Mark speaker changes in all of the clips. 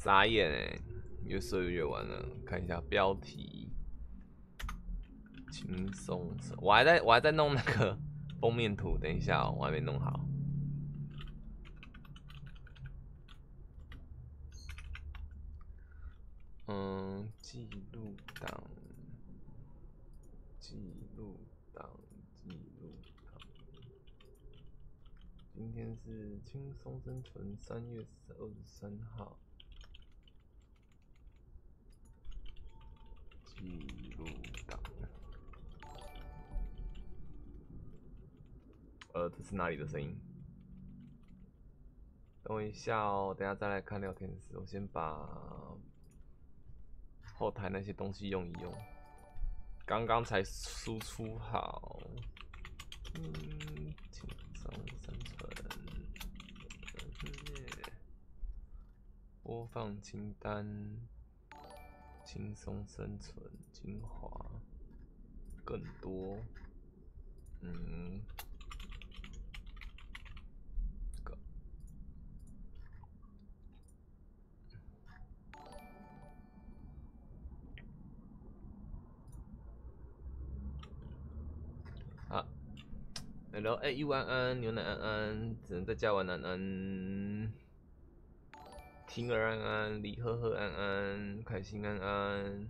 Speaker 1: 傻眼哎，越睡越晚了。看一下标题，轻松。我还在弄那个封面图，等一下哦，我还没弄好。记录档，记录档，记录档。今天是轻松生存3月23号。记录档。这是哪里的声音？等我一下哦，等一下再来看聊天室。我先把后台那些东西用一用，刚刚才输出好。轻松生存，播放清单，轻松生存精华，更多，Hello， U 安安，牛奶安安，只能在家玩安安，婷儿安安，李呵呵安安，开心安安，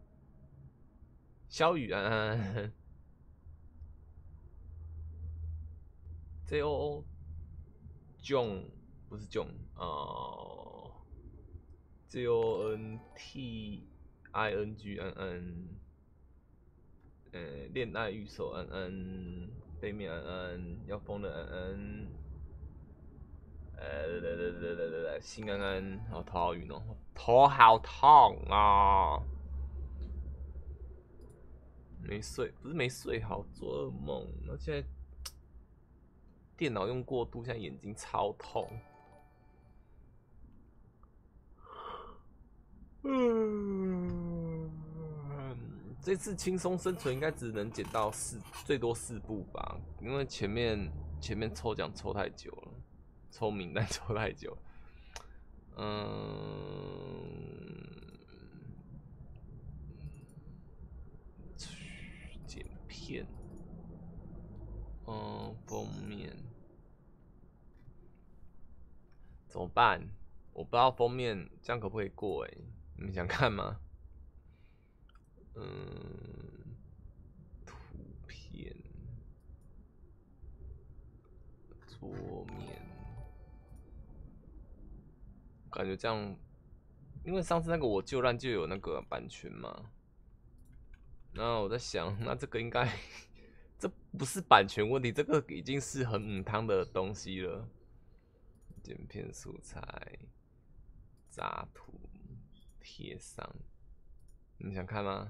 Speaker 1: 小雨安安 ，JOO John 不是 John JONTING 安安，恋爱御手安安，背面安安，要疯的安安。心安安，头好晕哦，头好痛啊！没睡，不是没睡好，做噩梦。那现在电脑用过度，现在眼睛超痛。这次轻松生存应该只能捡到最多4部吧，因为前面抽奖抽太久了，抽名单抽太久了。剪片，封面怎么办？我不知道封面这样可不可以过你们想看吗？图片，桌面，感觉这样，因为上次那个我旧烂就有那个版权嘛。那我在想，那这个应该这不是版权问题，这个已经是很母汤的东西了。剪片素材，杂图，贴上，你们想看吗？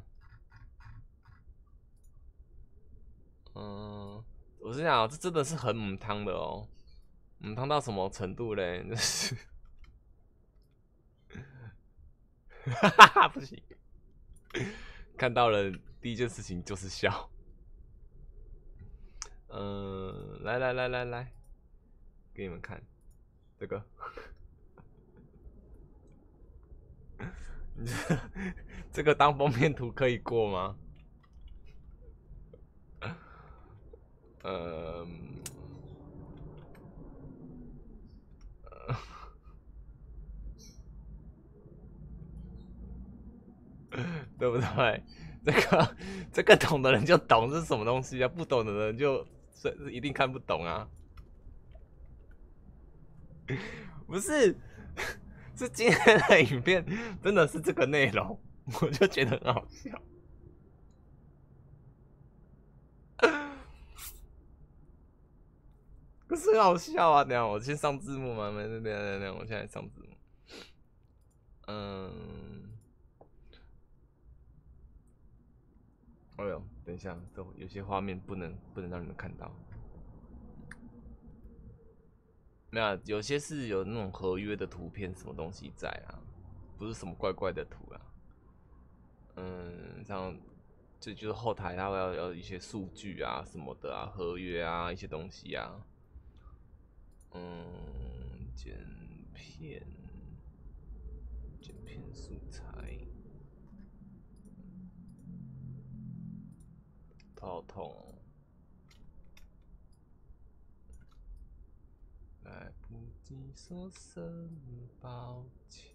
Speaker 1: 我是想，这真的是很母汤的哦，母汤到什么程度嘞？就是，不行，看到了第一件事情就是笑。来，给你们看这个，这个当封面图可以过吗？对不对？这个懂的人就懂这是什么东西啊，不懂的人就一定看不懂啊。不是，是今天的影片真的是这个内容，我就觉得很好笑。可是很好笑啊！等下我先上字幕嘛，等下，我现在上字幕。哎呦，等一下，有些画面不能让你们看到。没有，有些是有那种合约的图片，什么东西在啊？不是什么怪怪的图啊。像这就是后台它会要一些数据啊什么的啊，合约啊一些东西啊。剪片， 片素材，头好痛哦。来不及说声抱歉。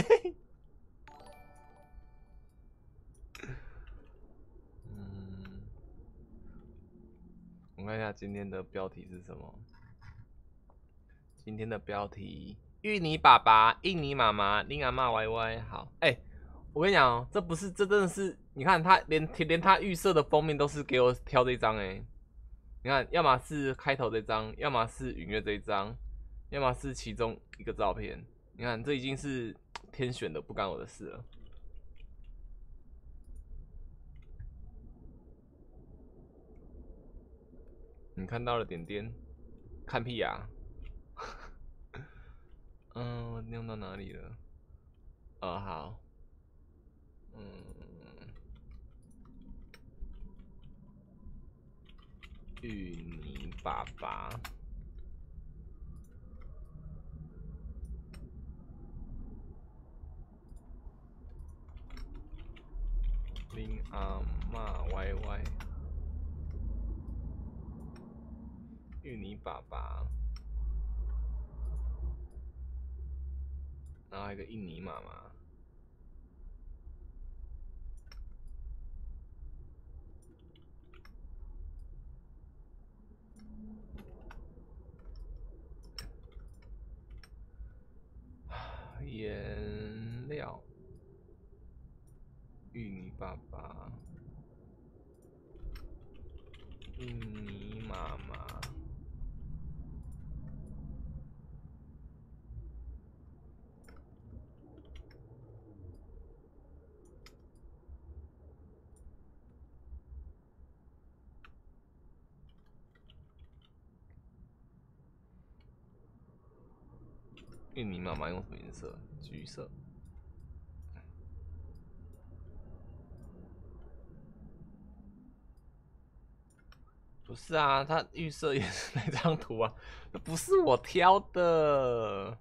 Speaker 1: 我看一下今天的标题是什么。今天的标题：芋泥爸爸、印尼妈妈、令阿妈歪歪。好，我跟你讲哦，这真的是，你看他连他预设的封面都是给我挑这一张你看，要么是开头这张，要么是允月这一张，要么是其中一个照片。你看，这已经是天选的，不干我的事了。你看到了点点，看屁呀！用到哪里了？好，芋泥爸爸，令阿嬷歪歪，芋泥爸爸，然后还有一个印尼妈妈。颜料，芋泥爸爸，印尼妈妈，印尼妈妈用什么颜色？橘色。不是啊，他预设也是那张图啊，那不是我挑的。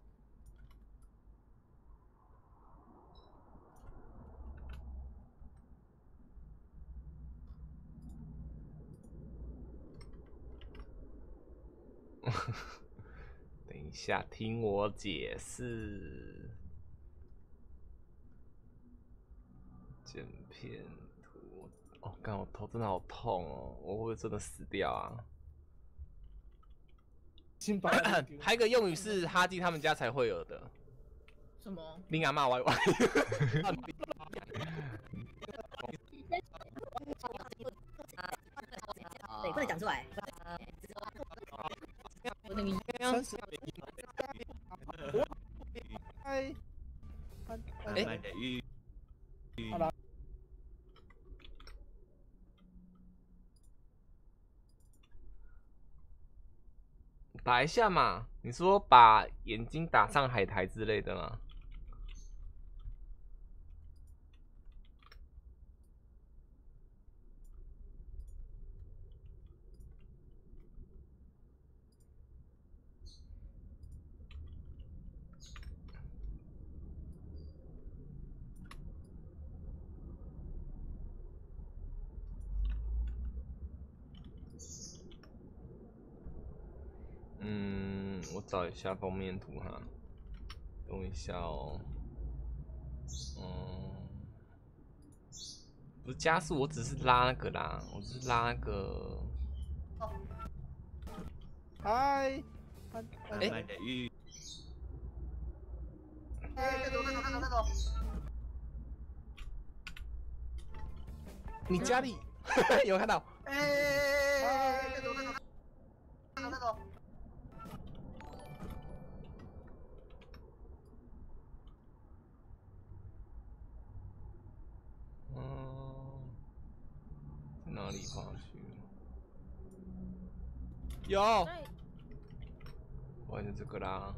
Speaker 1: 等一下，听我解释。剪片图，干我头真的好痛哦，我会不会真的死掉啊？还有一个用语是哈基他们家才会有的。
Speaker 2: 什么？
Speaker 1: 令阿嬷歪歪。
Speaker 2: 对，不能讲出来。我那个
Speaker 3: 好了。
Speaker 1: 打一下嘛，你说把眼睛打上海苔之类的吗？我找一下封面图哈，等我一下哦。不是加速，我只是拉那个啦，我只是拉那个。
Speaker 3: 嗨，
Speaker 1: 你家里有看到？在哪里跑去？有，我就这个啦。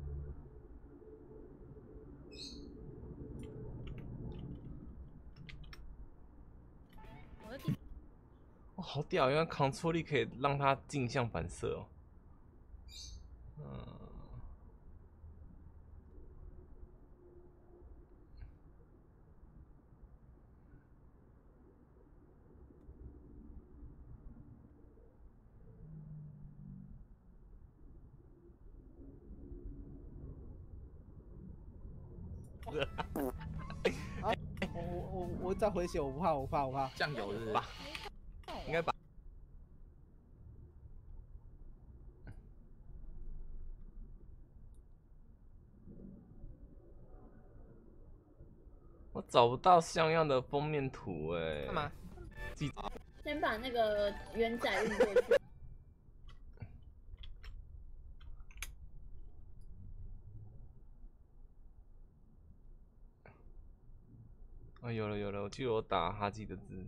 Speaker 1: 哇，好屌！原来 Ctrl 力可以让它镜像反射哦。 了。
Speaker 3: 我再回血，我不怕，我怕。
Speaker 4: 酱油是
Speaker 1: 吧？应该把。我找不到像样的封面图哎。
Speaker 4: 干嘛？
Speaker 5: 先把那个元仔运过去。
Speaker 1: 啊，有了，我记得我打哈基的字。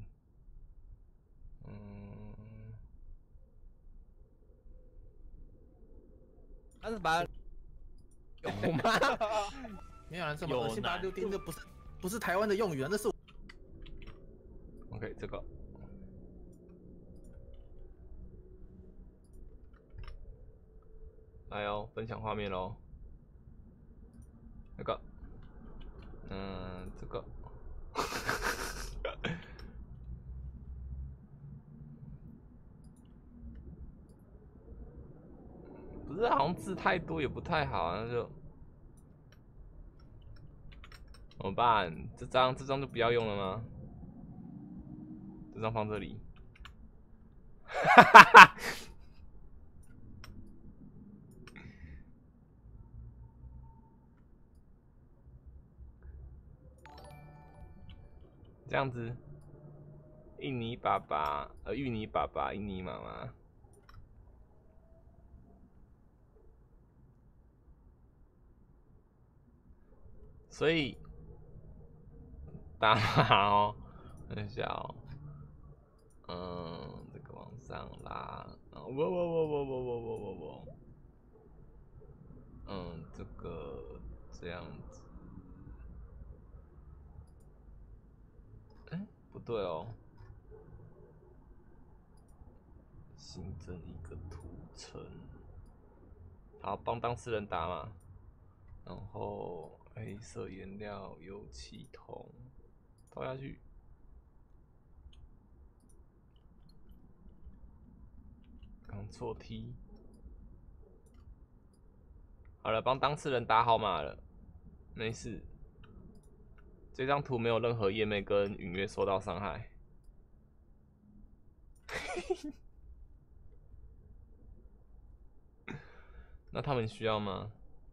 Speaker 4: 但是把有吗？没有人这么恶心，把它丢丢，这不是台湾的用语啊，那是。
Speaker 1: OK， 这个。来哦，分享画面喽。那个，这个。不是，好像字太多也不太好，那就怎么办？这张就不要用了吗？这张放这里。哈哈哈。这样子，印尼爸爸，芋泥爸爸，印尼妈妈。所以打码哦，等一下哦，这个往上拉，这个这样子，不对哦，新增一个图层，好，帮当事人打码，然后。黑色颜料、油漆桶倒下去，Ctrl T。好了，帮当事人打好码了，没事。这张图没有任何页面跟隐约受到伤害。那他们需要吗？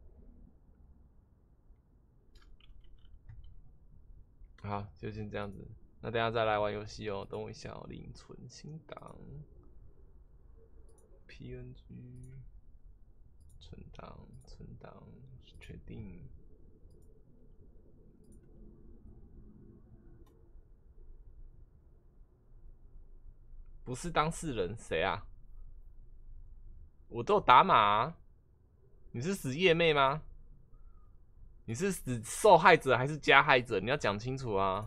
Speaker 1: 好，就先这样子。那等一下再来玩游戏哦，等我一下哦。另存新档 ，PNG， 存档，确定。不是当事人，谁啊？我都有打码啊。你是死夜妹吗？你是指受害者还是加害者？你要讲清楚啊！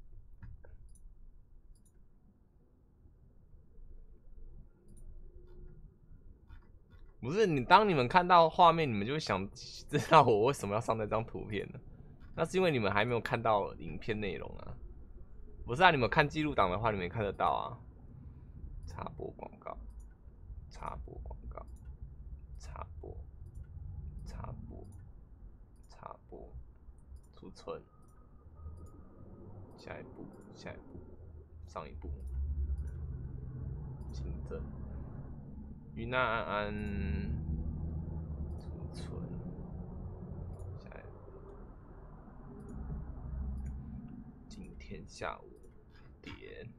Speaker 1: 不是你，当你们看到画面，你们就会想知道我为什么要上那张图片呢？那是因为你们还没有看到影片内容啊。不是啊，你们看记录档的话，你们也看得到啊。插播广告，插播广告，插播。储存，下一步，上一步，新增，云南安安，储存，下一步，今天下午5点，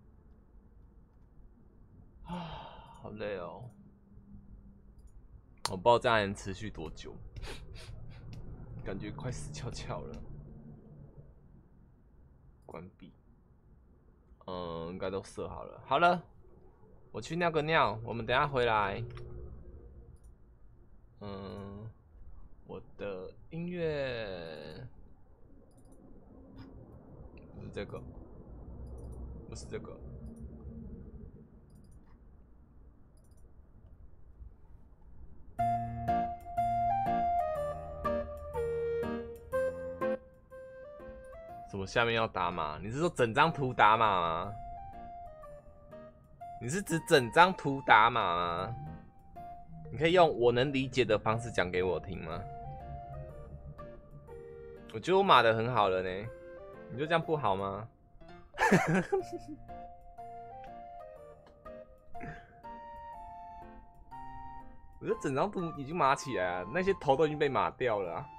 Speaker 1: 好累哦，我不知道这样能持续多久。感觉快死翘翘了，关闭。应该都设好了。好了，我去尿个尿，我们等一下回来。我的音乐不是这个，不是这个。什么下面要打码？你是说整张图打码吗？你是指整张图打码吗？你可以用我能理解的方式讲给我听吗？ 我觉得我码的很好了呢，你就这样不好吗？我觉得整张图已经码起来了，那些头都已经被码掉了啊。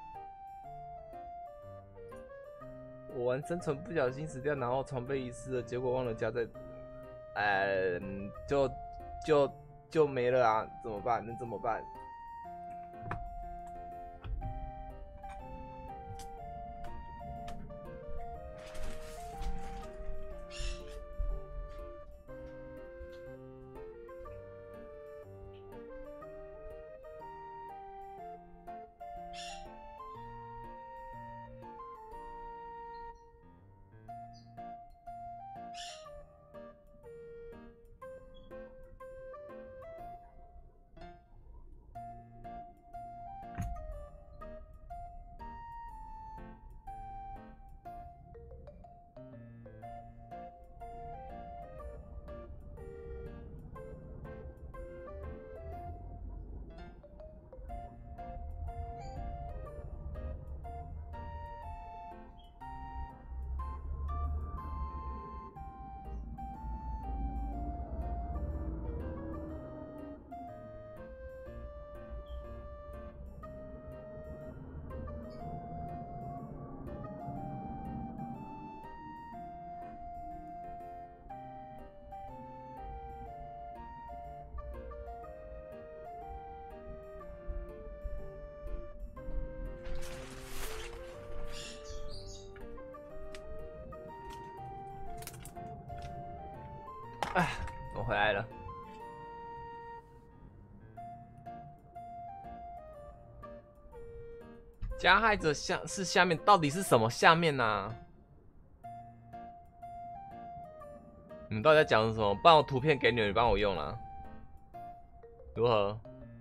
Speaker 1: 我玩生存不小心死掉，然后床被遗失了，结果忘了加在，就没了啊，怎么办？能怎么办？哎，我回来了。加害者是下面，到底是什么下面呢、啊？你们到底在讲什么？不然我图片给你们，你帮我用了，如何？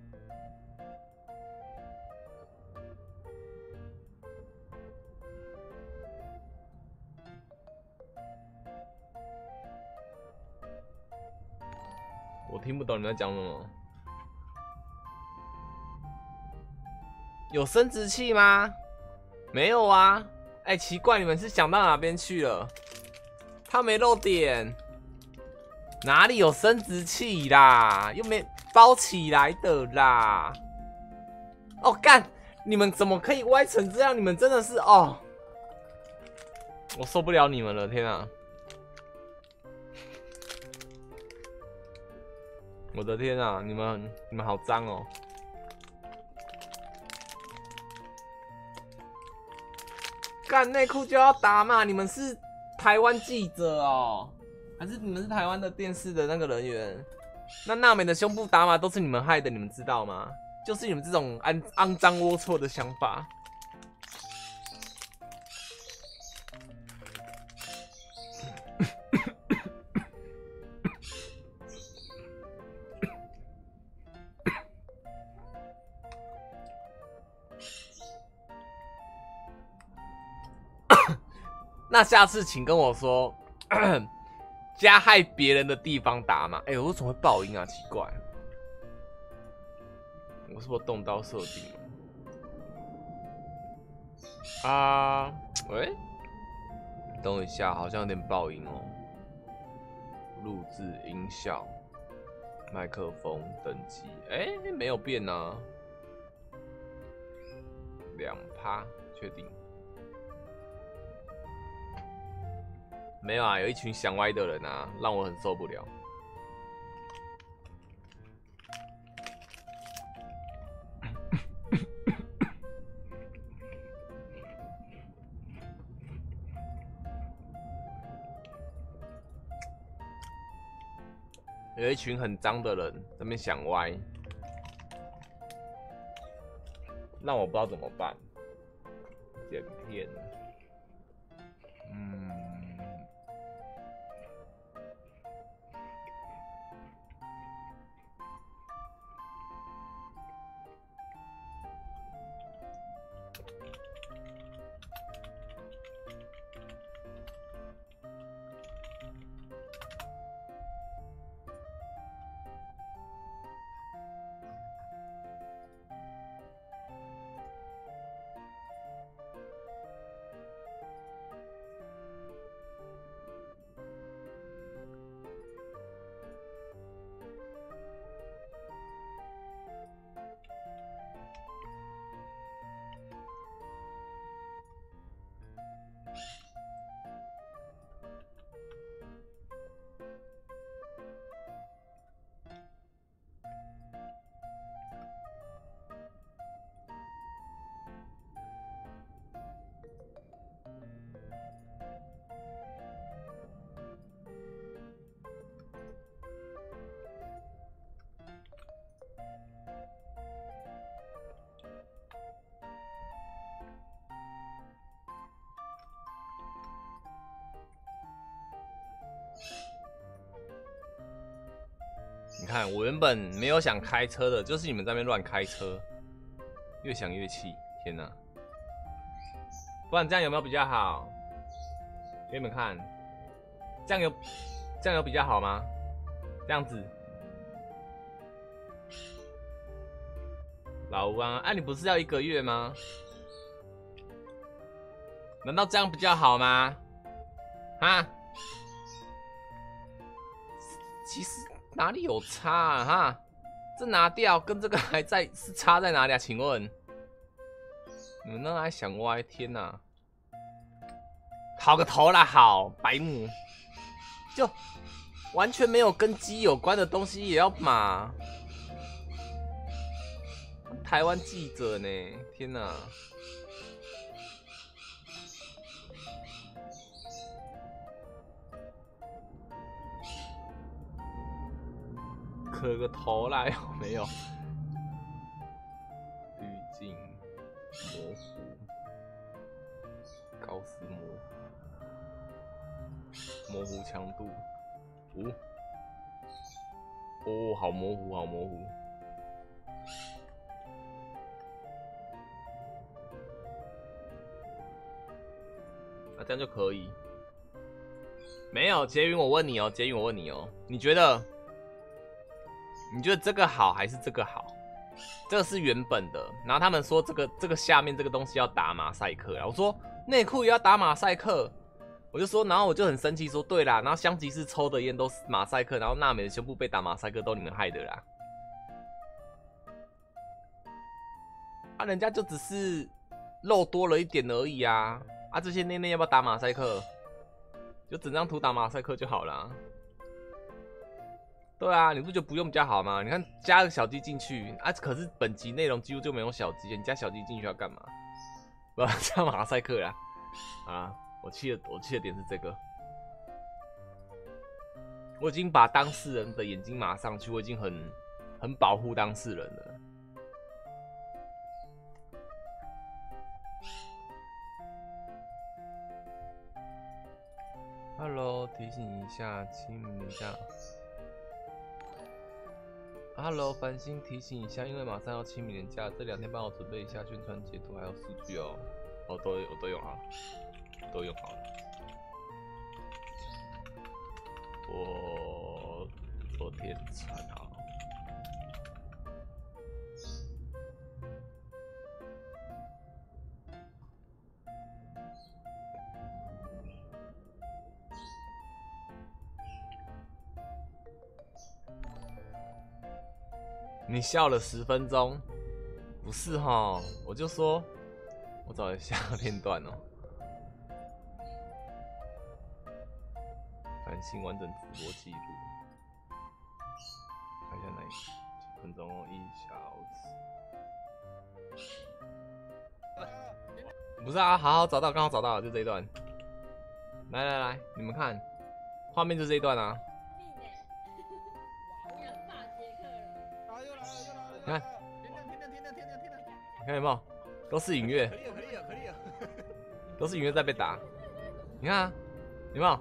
Speaker 1: 我听不懂你们在讲什么。有生殖器吗？没有啊。哎、奇怪，你们是想到哪边去了？他没漏点，哪里有生殖器啦？又没包起来的啦。哦干，你们怎么可以歪成这样？你们真的是哦，我受不了你们了，天啊！我的天啊，你们好脏哦！干内裤就要打嘛？你们是台湾记者哦，还是你们是台湾的电视的那个人员？那娜美的胸部打码都是你们害的，你们知道吗？就是你们这种肮脏龌龊的想法。那下次请跟我说，加害别人的地方打码。哎、我为什么会爆音啊？奇怪，我是不是动刀设定了？啊，喂，等一下，好像有点爆音哦。录制音效、麦克风等级，哎、没有变啊，2%，确定。没有啊，有一群想歪的人啊，让我很受不了。有一群很脏的人在那边想歪，让我不知道怎么办。剪片， 你看，我原本没有想开车的，就是你们在那边乱开车，越想越气，天哪！不然这样有没有比较好？给你们看，这样有比较好吗？这样子，老吴啊，你不是要1个月吗？难道这样比较好吗？哈？其实哪里有差啊？哈，这拿掉跟这个还在是差在哪里啊？请问你们那还想歪？天哪！好个头啦，好白目，就完全没有跟鸡有关的东西也要码。台湾记者呢？天哪！磕个头啦，有没有？滤镜模糊，高斯模糊强度5。哦，好模糊，好模糊。啊，这样就可以。没有，杰云，我问你哦，杰云，我问你哦，你觉得这个好还是这个好？这个是原本的，然后他们说这个下面这个东西要打马赛克啊，我说内裤也要打马赛克，我就说，然后我就很生气说，对啦，然后香吉士抽的烟都是马赛克，然后娜美的胸部被打马赛克都你们害的啦，啊，人家就只是肉多了一点而已啊，啊，这些内内要不要打马赛克？就整张图打马赛克就好了。对啊，你不觉得不用比较好吗？你看加个小鸡进去啊，可是本集内容几乎就没有小鸡，你加小鸡进去要干嘛？不要加马赛克啦！啊，我气的点是这个，我已经把当事人的眼睛码上去，我已经很保护当事人了。Hello， 提醒一下，清明年假。Hello， 繁星提醒一下，因为马上要清明年假，这2天帮我准备一下宣传截图还有数据哦。我都用好了，都用好了。我昨天传好。你笑了10分钟，不是齁？我就说，我找一下片段哦。繁星完整直播记录，看一下哪几分钟哦，1小时。不是啊，好找到，刚好找到了，就这一段。来，你们看，画面就这一段啊。你看，你看有没有？都是影月，都是影月在被打。你看啊，有没有？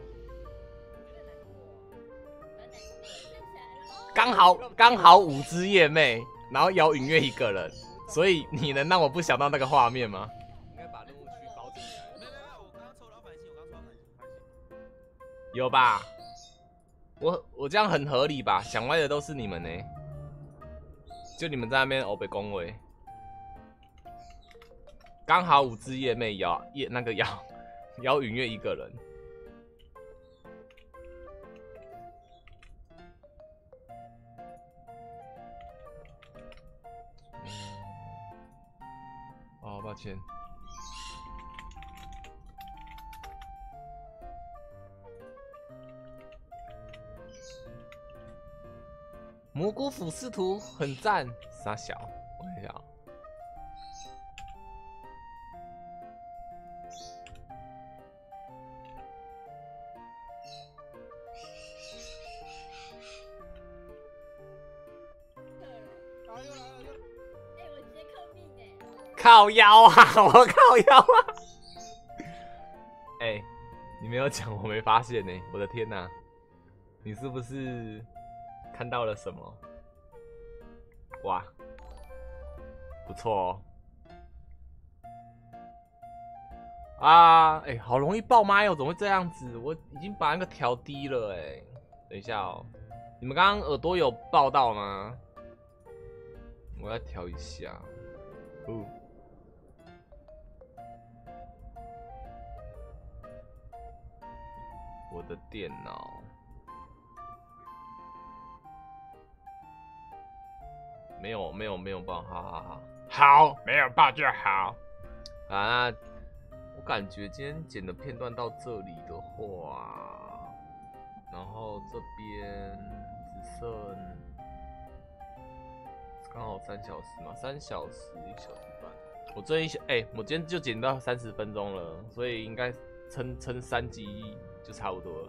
Speaker 1: 刚好5只夜妹，然后咬影月1个人，所以你能让我不想到那个画面吗？应该把任务区包起来。没有，我刚刚抽到繁星，有吧？我这样很合理吧？想歪的都是你们呢。就你们在那边欧北恭维，刚好5只夜妹咬影月1个人。哦，抱歉。蘑菇俯视图很赞，傻小，我看一下。靠腰啊！我靠腰啊！哎、你没有讲，我没发现呢、我的天哪、你是不是看到了什么？哇，不错哦。啊，哎、好容易爆麦哦，怎么会这样子？我已经把那个调低了哎。等一下哦，你们刚刚耳朵有爆到吗？我要调一下。我的电脑没有爆，好，没有爆就好。啊，那我感觉今天剪的片段到这里的话，然后这边只剩刚好3小时嘛，3小时1小时半。我这我今天就剪到30分钟了，所以应该撑3集就差不多了。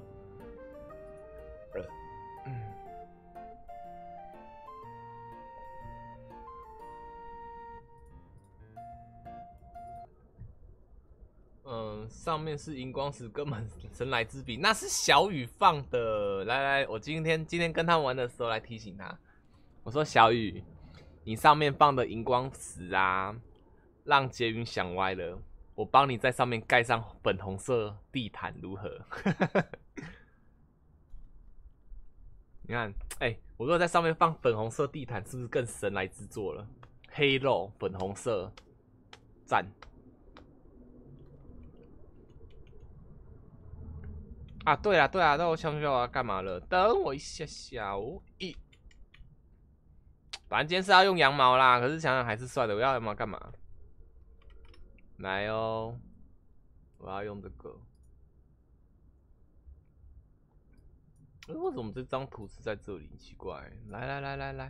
Speaker 1: 上面是荧光石，根本神来之笔，那是小雨放的。来，我今天跟他玩的时候来提醒他，我说小雨，你上面放的荧光石啊，让杰云想歪了，我帮你在上面盖上粉红色地毯，如何？你看，我如果在上面放粉红色地毯，是不是更神来之作了？黑肉粉红色，赞！啊，对啊，那我想不起来我要干嘛了，等我一下下哦。反正今天是要用羊毛啦，可是想想还是算了，我要羊毛干嘛？来哦，我要用这个。为什么这张图是在这里？奇怪，来，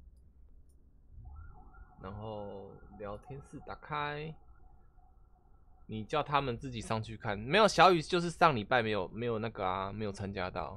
Speaker 1: 然后聊天室打开，你叫他们自己上去看。没有小雨，就是上礼拜没有那个啊，没有参加到。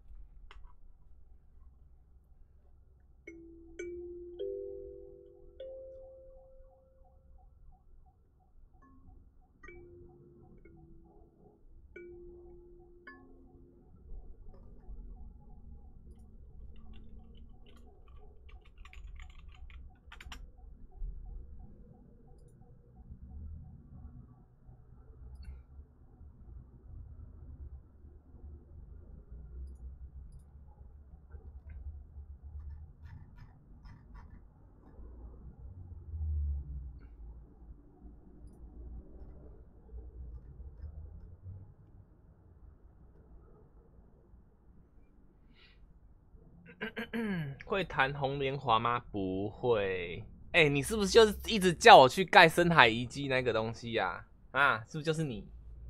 Speaker 1: 会弹红莲华吗？不会。你是不是就是一直叫我去盖深海遗迹那个东西呀？啊，是不是就是你？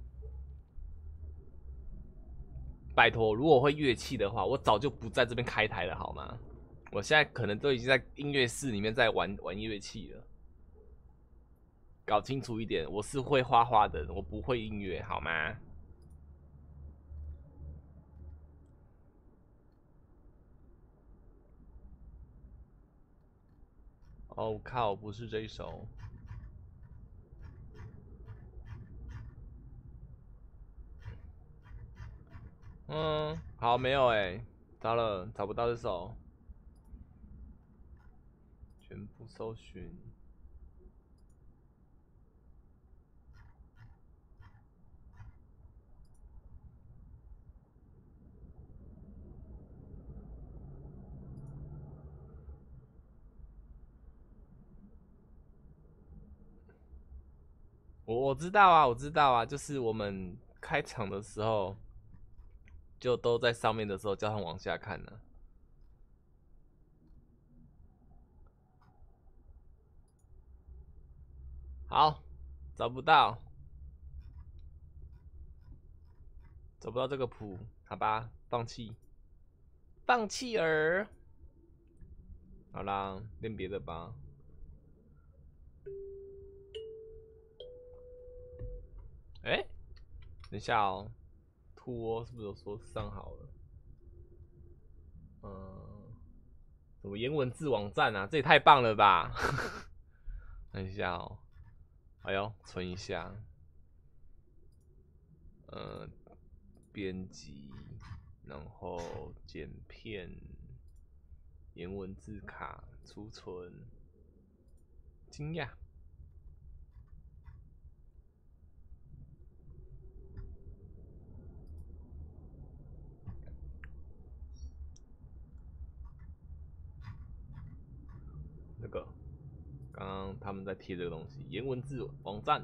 Speaker 1: 拜托，如果会乐器的话，我早就不在这边开台了，好吗？我现在可能都已经在音乐室里面在玩乐器了。搞清楚一点，我是会画画的，我不会音乐，好吗？哦靠，不是这一首。好，没有糟了，找不到这首。全部搜寻。我知道啊，就是我们开场的时候，就都在上面的时候，叫他往下看呢。好，找不到这个谱，好吧，放弃儿。好啦，练别的吧。等一下哦，兔窝是不是有说上好了？什么颜文字网站啊？这也太棒了吧！等一下哦，哎呦，存一下。编辑，然后剪片， 颜文字卡储存，惊讶。那个，刚刚他们在贴这个东西，颜文字网站。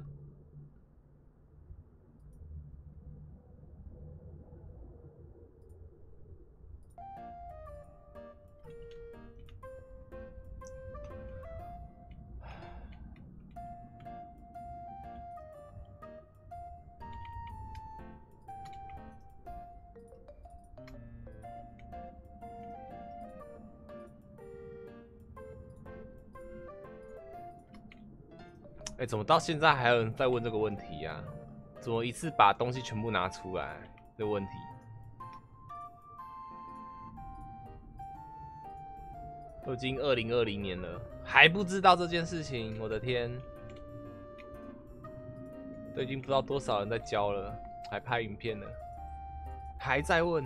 Speaker 1: 哎，怎么到现在还有人在问这个问题啊？怎么一次把东西全部拿出来？这个问题都已经2020年了，还不知道这件事情，我的天！都已经不知道多少人在教了，还拍影片了，还在问。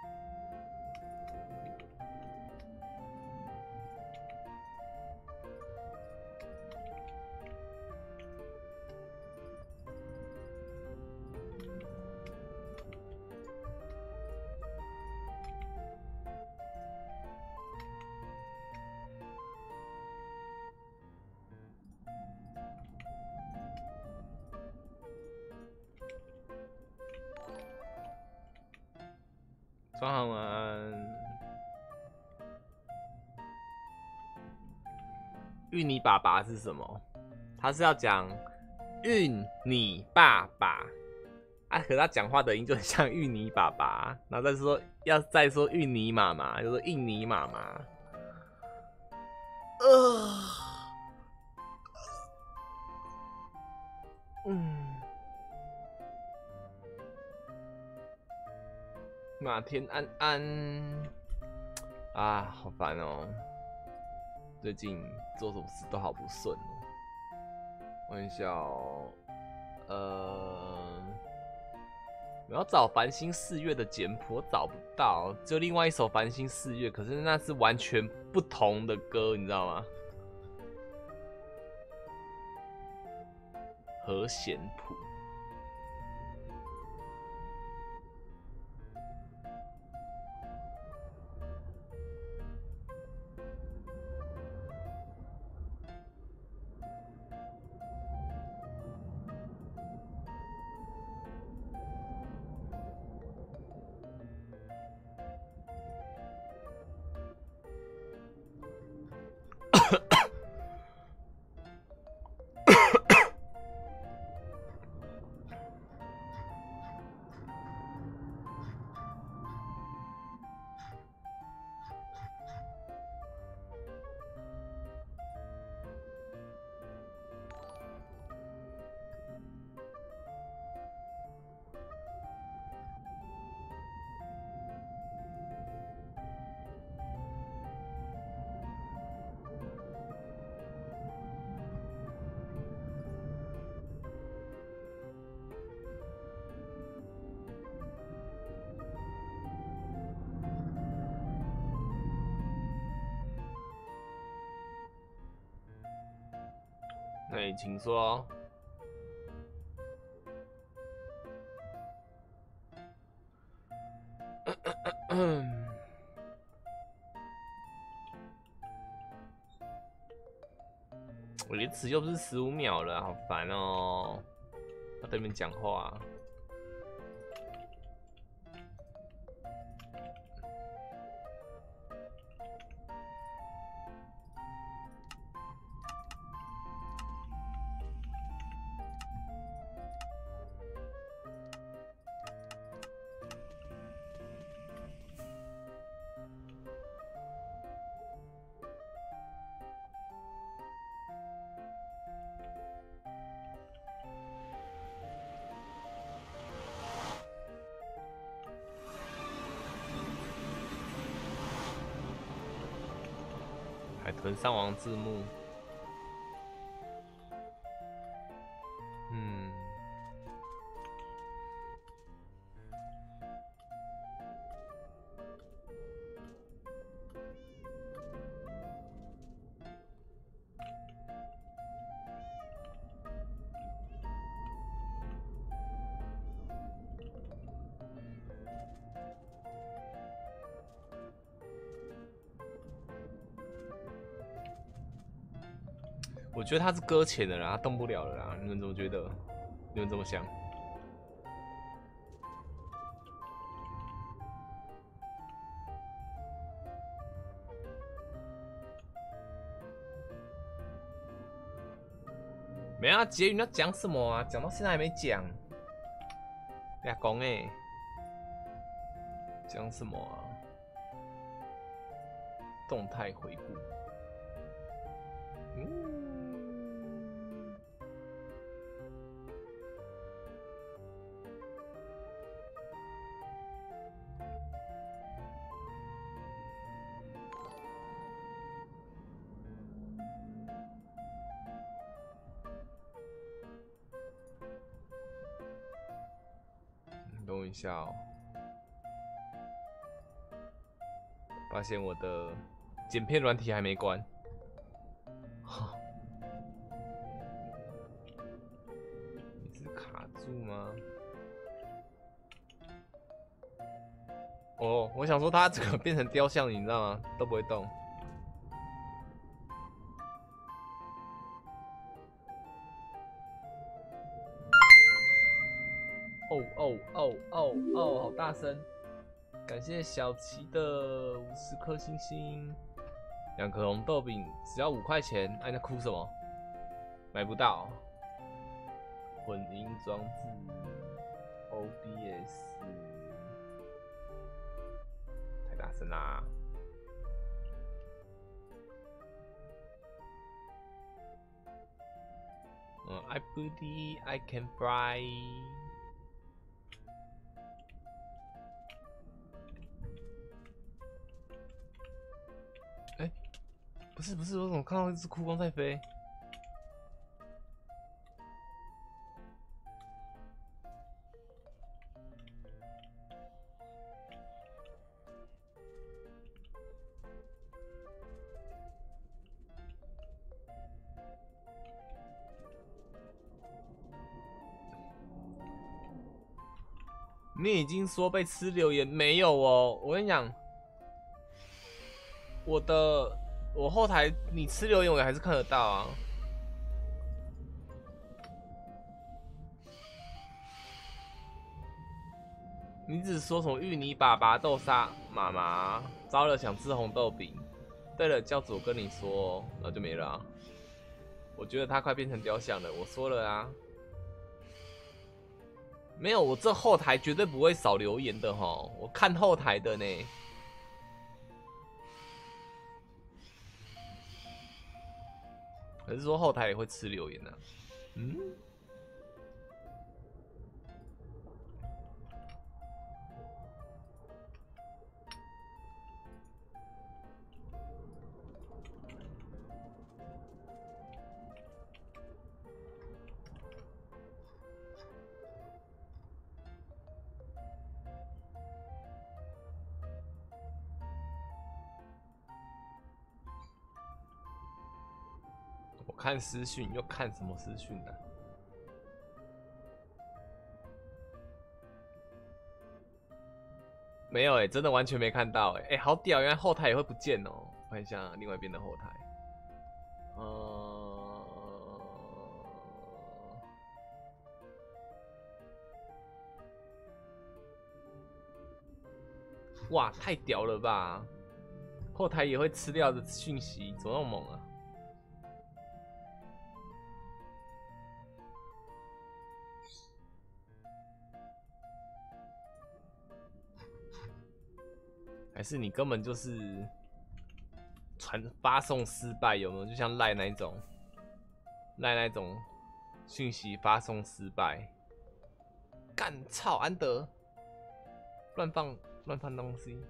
Speaker 1: 早上晚安。芋泥爸爸是什么？他是要讲芋泥爸爸啊，可是他讲话的音就很像芋泥爸爸，然后再说再说芋泥妈妈，就说印尼妈妈。马田安安啊，好烦哦！最近做什么事都好不顺哦。问一下哦，我要找繁星4月的简谱，我找不到，只有另外一首繁星4月，可是那是完全不同的歌，你知道吗？和弦谱。哎，请说。我连词又不是15秒了，好烦哦！要对面讲话。海豚上网字幕， 我觉得他是搁浅的啦，他动不了了啦。你们怎么觉得？你们怎么想？没啊，结语要讲什么啊？讲到现在还没讲。俩公哎，讲什么啊？动态回顾。等我一下哦，发现我的剪片软体还没关。你是卡住吗？哦，我想说它这个变成雕像，你知道吗？都不会动。哦，好大声！感谢小琪的50颗星星，2颗红豆饼只要5块钱，哎，那哭什么？买不到。混音装置 OBS 太大声啦！I believe I can fly。不是，我怎么看到一只酷光在飞？你已经说被吃留言没有哦？我跟你讲，我后台你吃留言我还是看得到啊。你只说什么芋泥爸爸豆沙妈妈糟了想吃红豆饼，对了教主我跟你说，然后就没了啊。我觉得他快变成雕像了，我说了啊。没有，我这后台绝对不会少留言的齁，我看后台的呢。还是说后台也会吃留言呢？我看私讯又看什么私讯呢？没有真的完全没看到好屌！原来后台也会不见哦。我看一下另外一边的后台，哇，太屌了吧！后台也会吃掉的讯息，怎么那么猛啊？还是你根本就是发送失败，有没有？就像赖那种讯息发送失败，干操安德，乱放东西。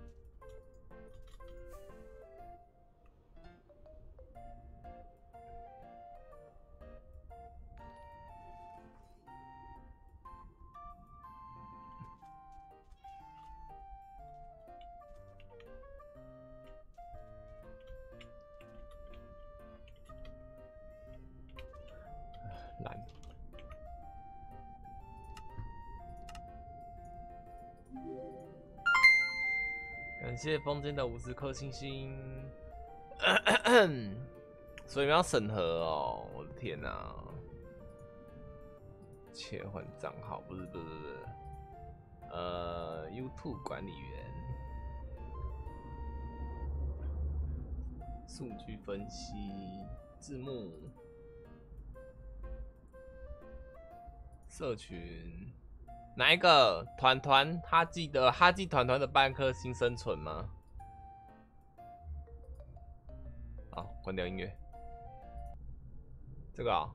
Speaker 1: 懒。感谢风间的50颗星星。 所以你们要审核哦！我的天哪、切换账号不是，YouTube 管理员，数据分析，字幕，社群，哪一个团哈记团的半颗星生存吗？好，关掉音乐。这个啊、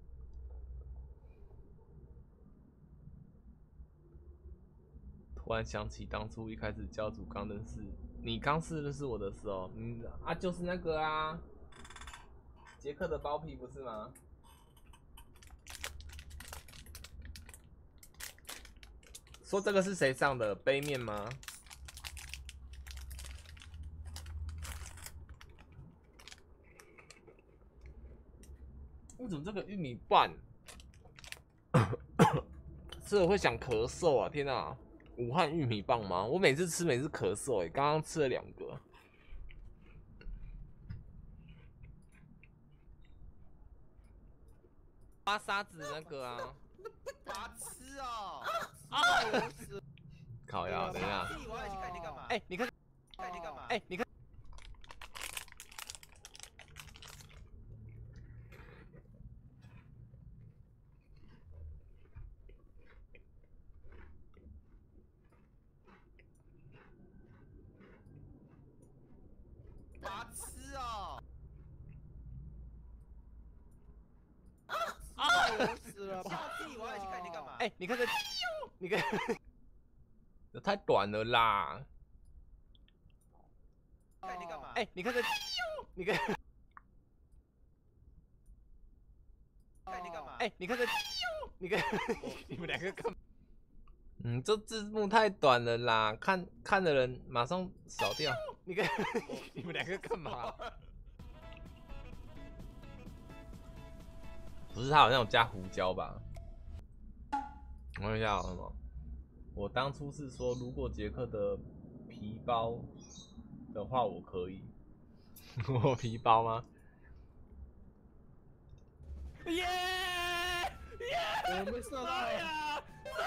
Speaker 1: 突然想起当初一开始教主刚认识你，刚认识我的时候，就是那个啊，杰克的包皮不是吗？说这个是谁上的杯面吗？为什么这个玉米棒吃了会想咳嗽啊？天哪！武汉玉米棒吗？我每次吃咳嗽刚刚吃了2个。挖沙子那个啊。
Speaker 4: 白痴哦！
Speaker 1: 靠呀！等一下。你看。你看。
Speaker 4: 白痴哦！死了！我要去看你干嘛？
Speaker 1: 你看这，你看，这太短了啦！
Speaker 4: 看你干嘛？
Speaker 1: 你看这，你看，
Speaker 4: 看你干嘛？
Speaker 1: 你看这，你看，你们2个干嘛？这字幕太短了啦，看的人马上扫掉。你看，你们2个干嘛？不是他好像有加胡椒吧？我看一下什么？我当初是说，如果杰克的皮包的话，我可以。我皮包吗？耶！
Speaker 3: 我被射到了！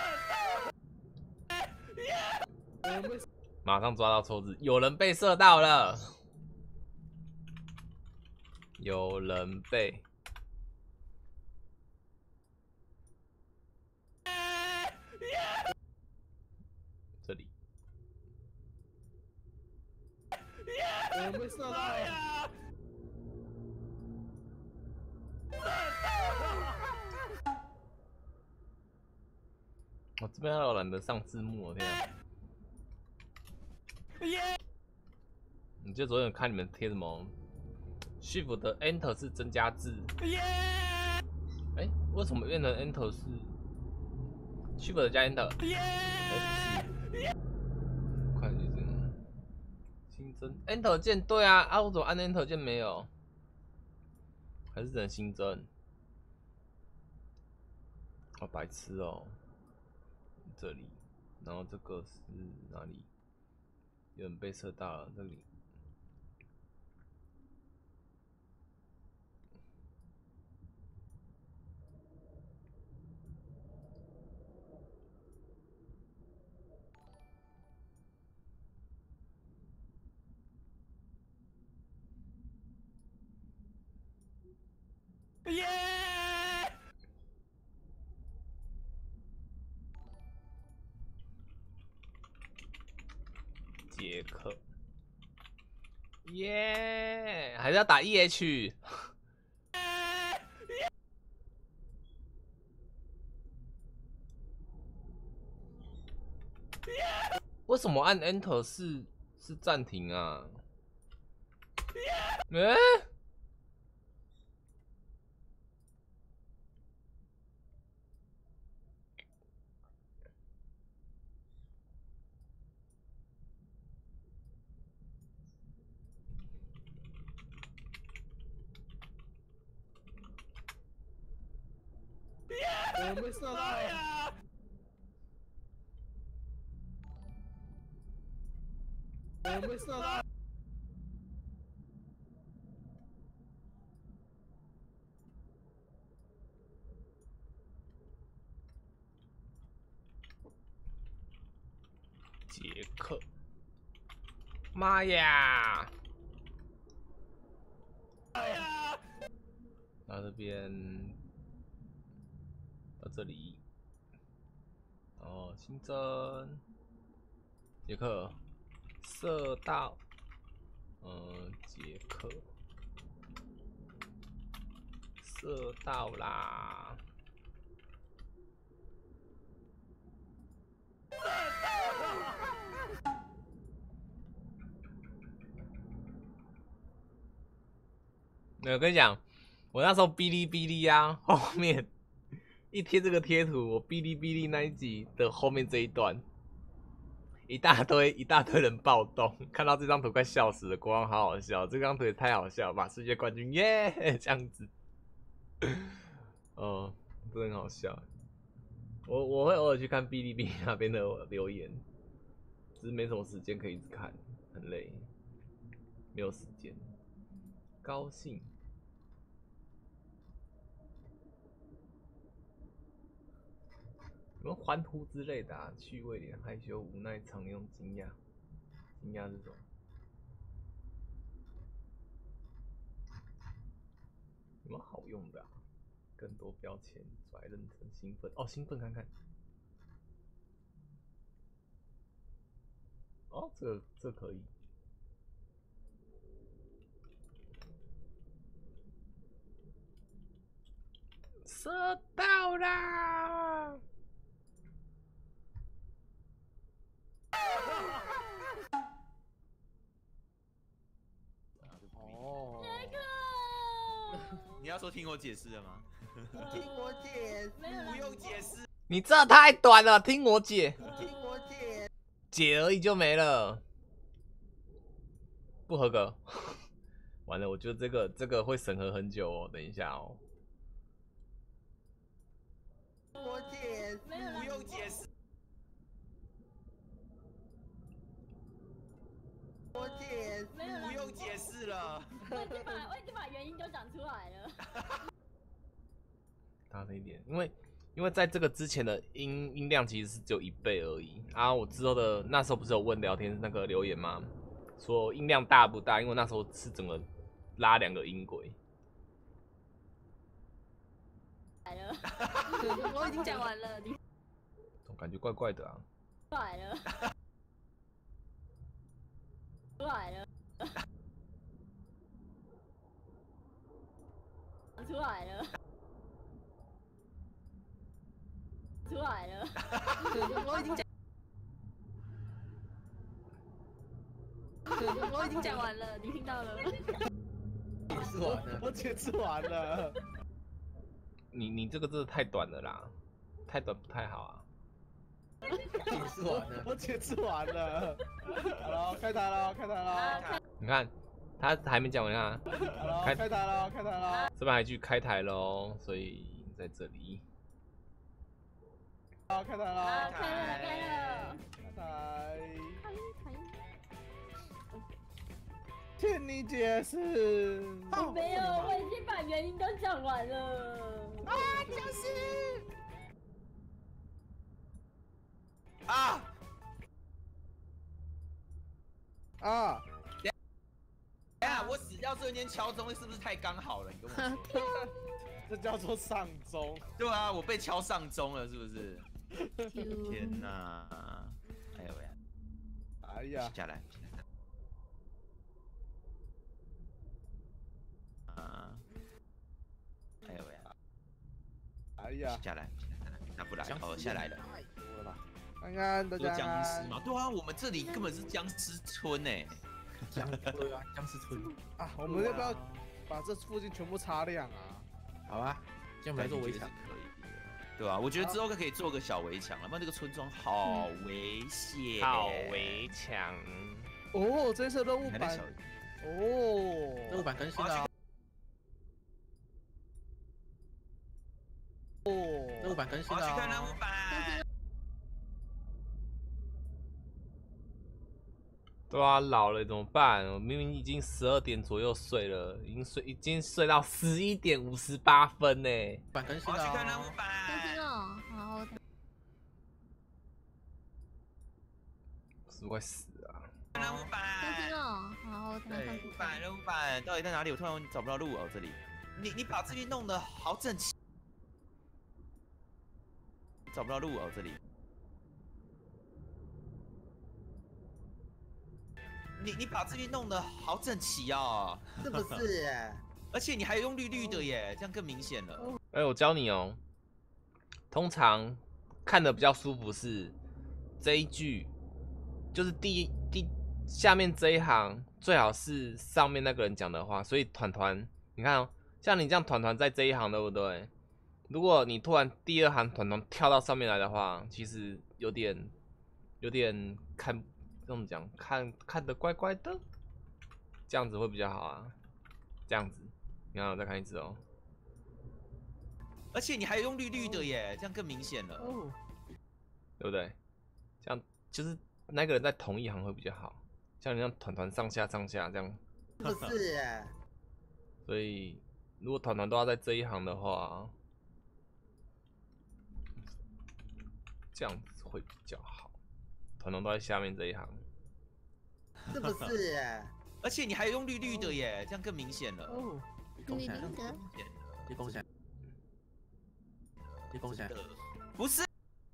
Speaker 1: 马上抓到错字，有人被射到了，有人被。这里。
Speaker 3: 我被射到了！
Speaker 1: 我这边要懒得上字幕，我天啊！你就昨天有看你们贴什么 ？Shift 的 Enter 是增加字。为什么变成 Enter 是 Shift 加 Enter？ 快就是新增 Enter 键，对啊，我怎么按 Enter 键没有？还是只能新增？好白痴哦！这里，然后这个是哪里？有人被射到了，这里。耶！杰克，耶！还是要打 EH。为什么按 Enter 是暂停啊？
Speaker 3: 我被射到了！我被射到了！
Speaker 1: 杰克。妈呀！
Speaker 3: 哎呀！
Speaker 1: 到这边，到这里，哦，新增杰克，射到，杰克，射到啦！我跟你讲，我那时候哔哩哔哩啊，后面一贴这个贴图，我哔哩哔哩那一集的后面这一段，一大堆人暴动，看到这张图快笑死了，国王好好笑，这张图也太好笑了吧，世界冠军耶，这样子，哦，真的很好笑。我会偶尔去看哔哩哔哩那边的留言，只是没什么时间可以一直看，很累，没有时间。高兴。有没有欢呼之类的啊？趣味点，害羞、无奈、常用、惊讶、惊讶这种。有没有好用的啊？更多标签，拽、认真、兴奋。哦，兴奋看看。哦，这可以。射到啦！
Speaker 3: 哦，
Speaker 6: 你要说听我解释了吗？
Speaker 3: 听我解释，
Speaker 6: 不用解释。
Speaker 1: 你这太短了，听我解，
Speaker 3: 听我解。
Speaker 1: 解而已就没了，不合格。完了，我觉得这个会审核很久哦，等一下哦。
Speaker 3: 我解释，
Speaker 6: 不用解释。
Speaker 3: 我解释，
Speaker 6: 不用解释了。
Speaker 5: 我已经把原因都讲出来了。
Speaker 1: 大声一点，因为在这个之前的音量其实是只有1倍而已啊。我之后的那时候不是有问聊天那个留言吗？说音量大不大？因为那时候是整个拉2个音轨。
Speaker 5: 来了，我已经讲完了，你
Speaker 1: 总感觉怪怪的啊。
Speaker 5: 出来了，出来了，出来了，出来了，我已经讲。我已经讲完了，你听到了？
Speaker 3: 解释完了，我解释完了。
Speaker 1: 你这个真的太短了啦，太短不太好啊。
Speaker 3: 解释完了，我解释完了。好了，开台了，开台了。
Speaker 1: 你看，他还没讲完啊。
Speaker 3: 好了，开台了，开台了。
Speaker 1: 这边还继续开台喽，所以在这里。
Speaker 3: 好，开台了，
Speaker 5: 开了，开了。
Speaker 3: 开台。请你解释。
Speaker 5: 我没有，我已经把原因都讲完了。啊，就是
Speaker 6: 啊！等下，我死掉瞬间敲钟，是不是太刚好了？你跟我说。
Speaker 3: 这叫做上钟。
Speaker 6: 对啊，我被敲上钟了，是不是？天哪！哎呦喂！
Speaker 3: 哎呀，
Speaker 6: 下来。哎呦喂！
Speaker 3: 哎呀，
Speaker 6: 下来，他不来，哦，下来了。
Speaker 3: 多了吧？看看大家。
Speaker 6: 僵尸嘛，对啊，我们这里根本是僵尸村哎。
Speaker 4: 对啊，僵尸村
Speaker 3: 啊，我们要不要把这附近全部擦亮啊？
Speaker 4: 好啊，这样我们来做围墙
Speaker 6: 可以，对吧？我觉得之后可以做个小围墙了，不然这个村庄好危险。
Speaker 1: 好围墙。
Speaker 3: 哦，这是任务版。哦，
Speaker 4: 任务版更新了。
Speaker 3: 哦，
Speaker 4: 任务版更新了。
Speaker 6: 我要去看任务版。
Speaker 1: 对啊，老了怎么办？我明明已经12点左右睡了，已经睡到11点58分呢。
Speaker 4: 版更新了。
Speaker 6: 我要去看任务版。
Speaker 5: 更新了，好。
Speaker 1: 是不是快死啊？
Speaker 6: 任务
Speaker 5: 更新
Speaker 6: 版，
Speaker 5: 了，好，等一下看
Speaker 6: 任务版到底在哪里？我突然找不到路哦，这里。你把这边弄得好整齐，找不到路哦，这里。你把这边弄得好整齐哦，
Speaker 4: 是不是？
Speaker 6: 而且你还用绿绿的耶，这样更明显了。
Speaker 1: 哎，我教你哦。通常看的比较舒服是这一句，就是下面这一行最好是上面那个人讲的话。所以团团，你看哦，像你这样团团在这一行，对不对？如果你突然第二行团团跳到上面来的话，其实有点看怎么讲，看得怪怪的，这样子会比较好啊。这样子，你看我再看一次哦。
Speaker 6: 而且你还用绿绿的耶，这样更明显了，
Speaker 1: 对不对？这样就是那个人在同一行会比较好，像你这样团团上下这样，
Speaker 4: 是不是？
Speaker 1: 所以如果团团都要在这一行的话，这样子会比较好。团团都在下面这一行，
Speaker 4: 是不是？
Speaker 6: 而且你还用绿绿的耶，这样更明显了。
Speaker 5: 绿绿的，
Speaker 4: 你贡献，你贡献，
Speaker 6: 不是。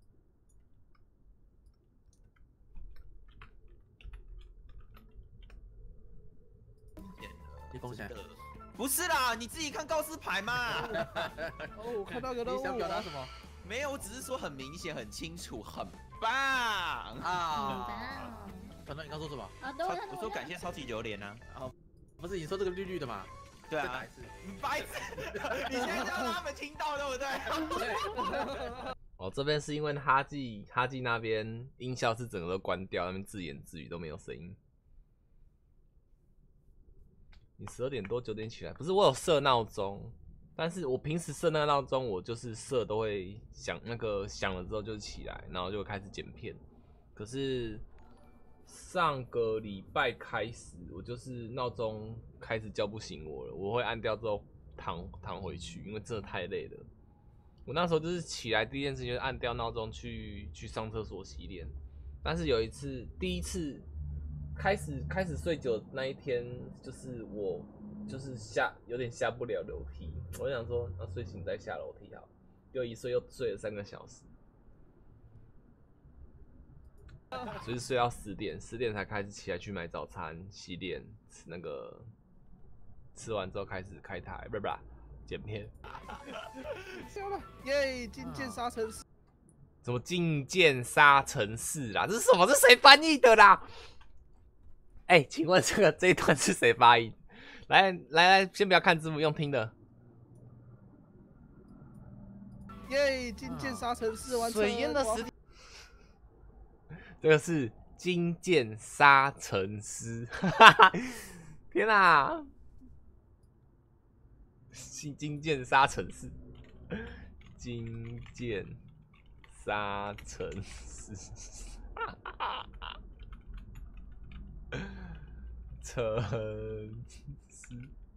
Speaker 4: 你贡献，
Speaker 6: 不是啦，你自己看告示牌嘛。
Speaker 3: 哦，我看到个任务，
Speaker 4: 你想表达什么？
Speaker 6: 没有，我只是说很明显、很清楚、很棒
Speaker 4: 啊！团团，你刚说什么？
Speaker 5: 啊，等
Speaker 6: 我说感谢超级榴莲啊。
Speaker 4: 不是你说这个绿绿的吗？
Speaker 6: 对啊，你白痴，你现在让他们听到对不对？
Speaker 1: 哦，这边是因为哈记那边音效是整个都关掉，那边自言自语都没有声音。你12点多9点起来，不是我有设闹钟，但是我平时设那个闹钟，我就是设都会响了之后就起来，然后就开始剪片。可是上个礼拜开始，我就是闹钟开始叫不醒我了，我会按掉之后躺回去，因为真的太累了。我那时候就是起来第一件事情就是按掉闹钟去上厕所洗脸，但是有一次第一次开始睡久那一天，就是我就是有点下不了楼梯，我就想说那睡醒再下楼梯好，又一睡又睡了3个小时，所以睡到10点才开始起来去买早餐、洗脸、吃完之后开始开台，不是剪片。
Speaker 3: 笑了，耶！觐见沙尘四，
Speaker 1: 什么觐见沙尘四啦？这是什么？这谁翻译的啦？哎、请问这一段是谁发音？来，先不要看字幕，用听的。
Speaker 3: 耶！觐见沙尘四完成。
Speaker 1: 水淹的实体，这个是觐见沙尘丝，天哪！觐见沙尘丝，觐见沙尘丝，尘丝。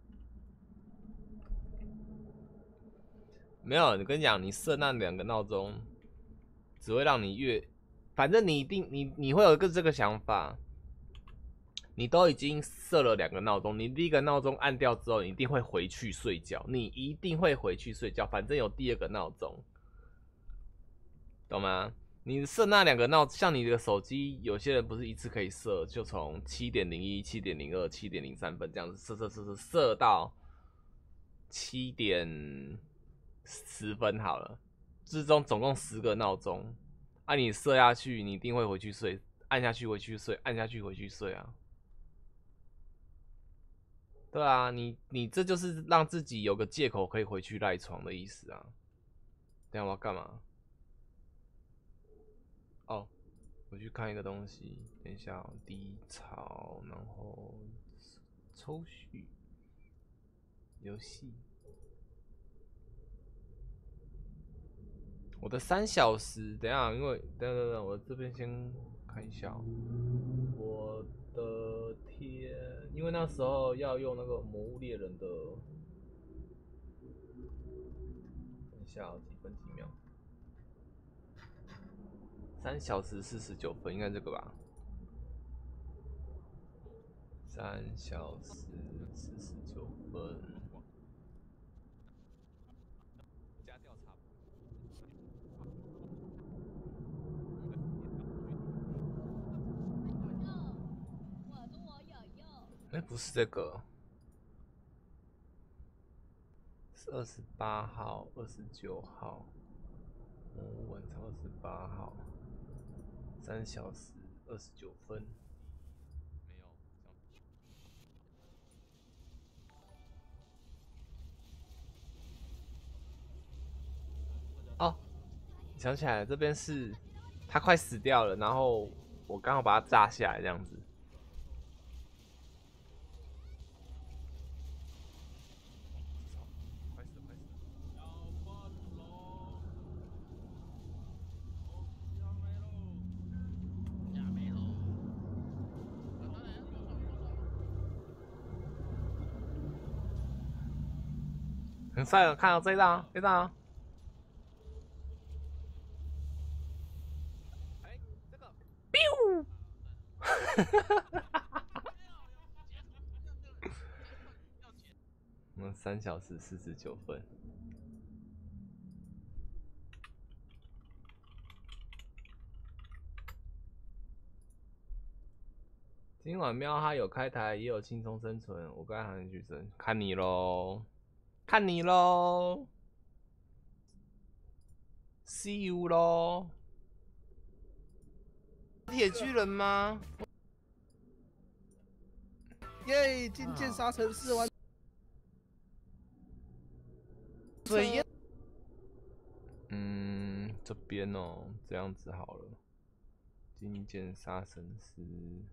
Speaker 1: 没有，我跟你讲，你设那2个闹钟，只会让你反正你一定你会有这个想法。你都已经设了2个闹钟，你第一个闹钟按掉之后，你一定会回去睡觉，反正有第2个闹钟，懂吗？你设那2个闹，像你的手机，有些人不是一次可以设，就从7:01、7:02、7:03分这样子设到7点10分好了，之中总共10个闹钟，你设下去，你一定会回去睡，按下去回去睡，按下去回去睡啊。对啊，你这就是让自己有个借口可以回去赖床的意思啊。等一下我要干嘛？哦，我去看一个东西。等一下哦，低潮，然后抽取游戏。我的3小时，等一下，因为等，我这边先看一下哦。我的天，因为那时候要用那个魔物猎人的，等一下几分几秒，3小时49分，应该这个吧？ 3小时49分。哎，不是这个，是28号、29号，晚上28号，3小时29分。没有。哦，想起来了，这边是他快死掉了，然后我刚好把他炸下来，这样子。很帅的，看到这一张，这张。哎，这个 ，biu， 我们3小时49分。今晚喵哈有开台，也有轻松生存，我该喊举声，看你喽。看你喽 ，See you 喽。铁巨人吗？
Speaker 3: 耶！金剑沙城4完。
Speaker 1: 水烟。这边哦，这样子好了。金剑杀神师，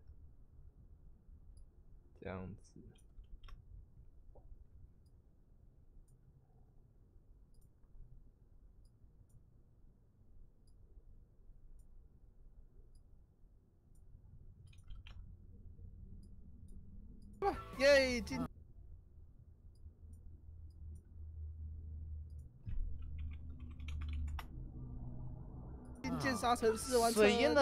Speaker 1: 这样子。
Speaker 3: 耶！金剑沙城4完成。
Speaker 1: 水烟的。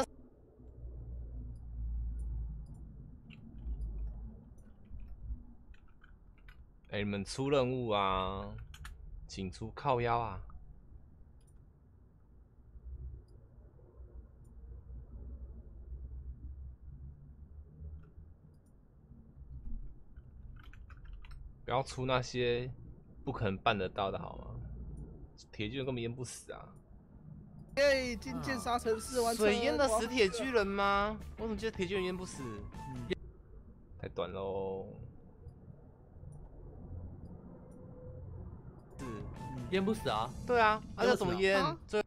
Speaker 1: 哎，你们出任务啊，请出靠腰啊。不要出那些不可能办得到的好吗？铁巨人根本淹不死啊！
Speaker 3: 耶！金剑沙城4完成。
Speaker 1: 水淹得死铁巨人吗？我怎么觉得铁巨人淹不死？太短喽。是
Speaker 7: 淹不死啊？
Speaker 1: 对啊，那怎么淹？最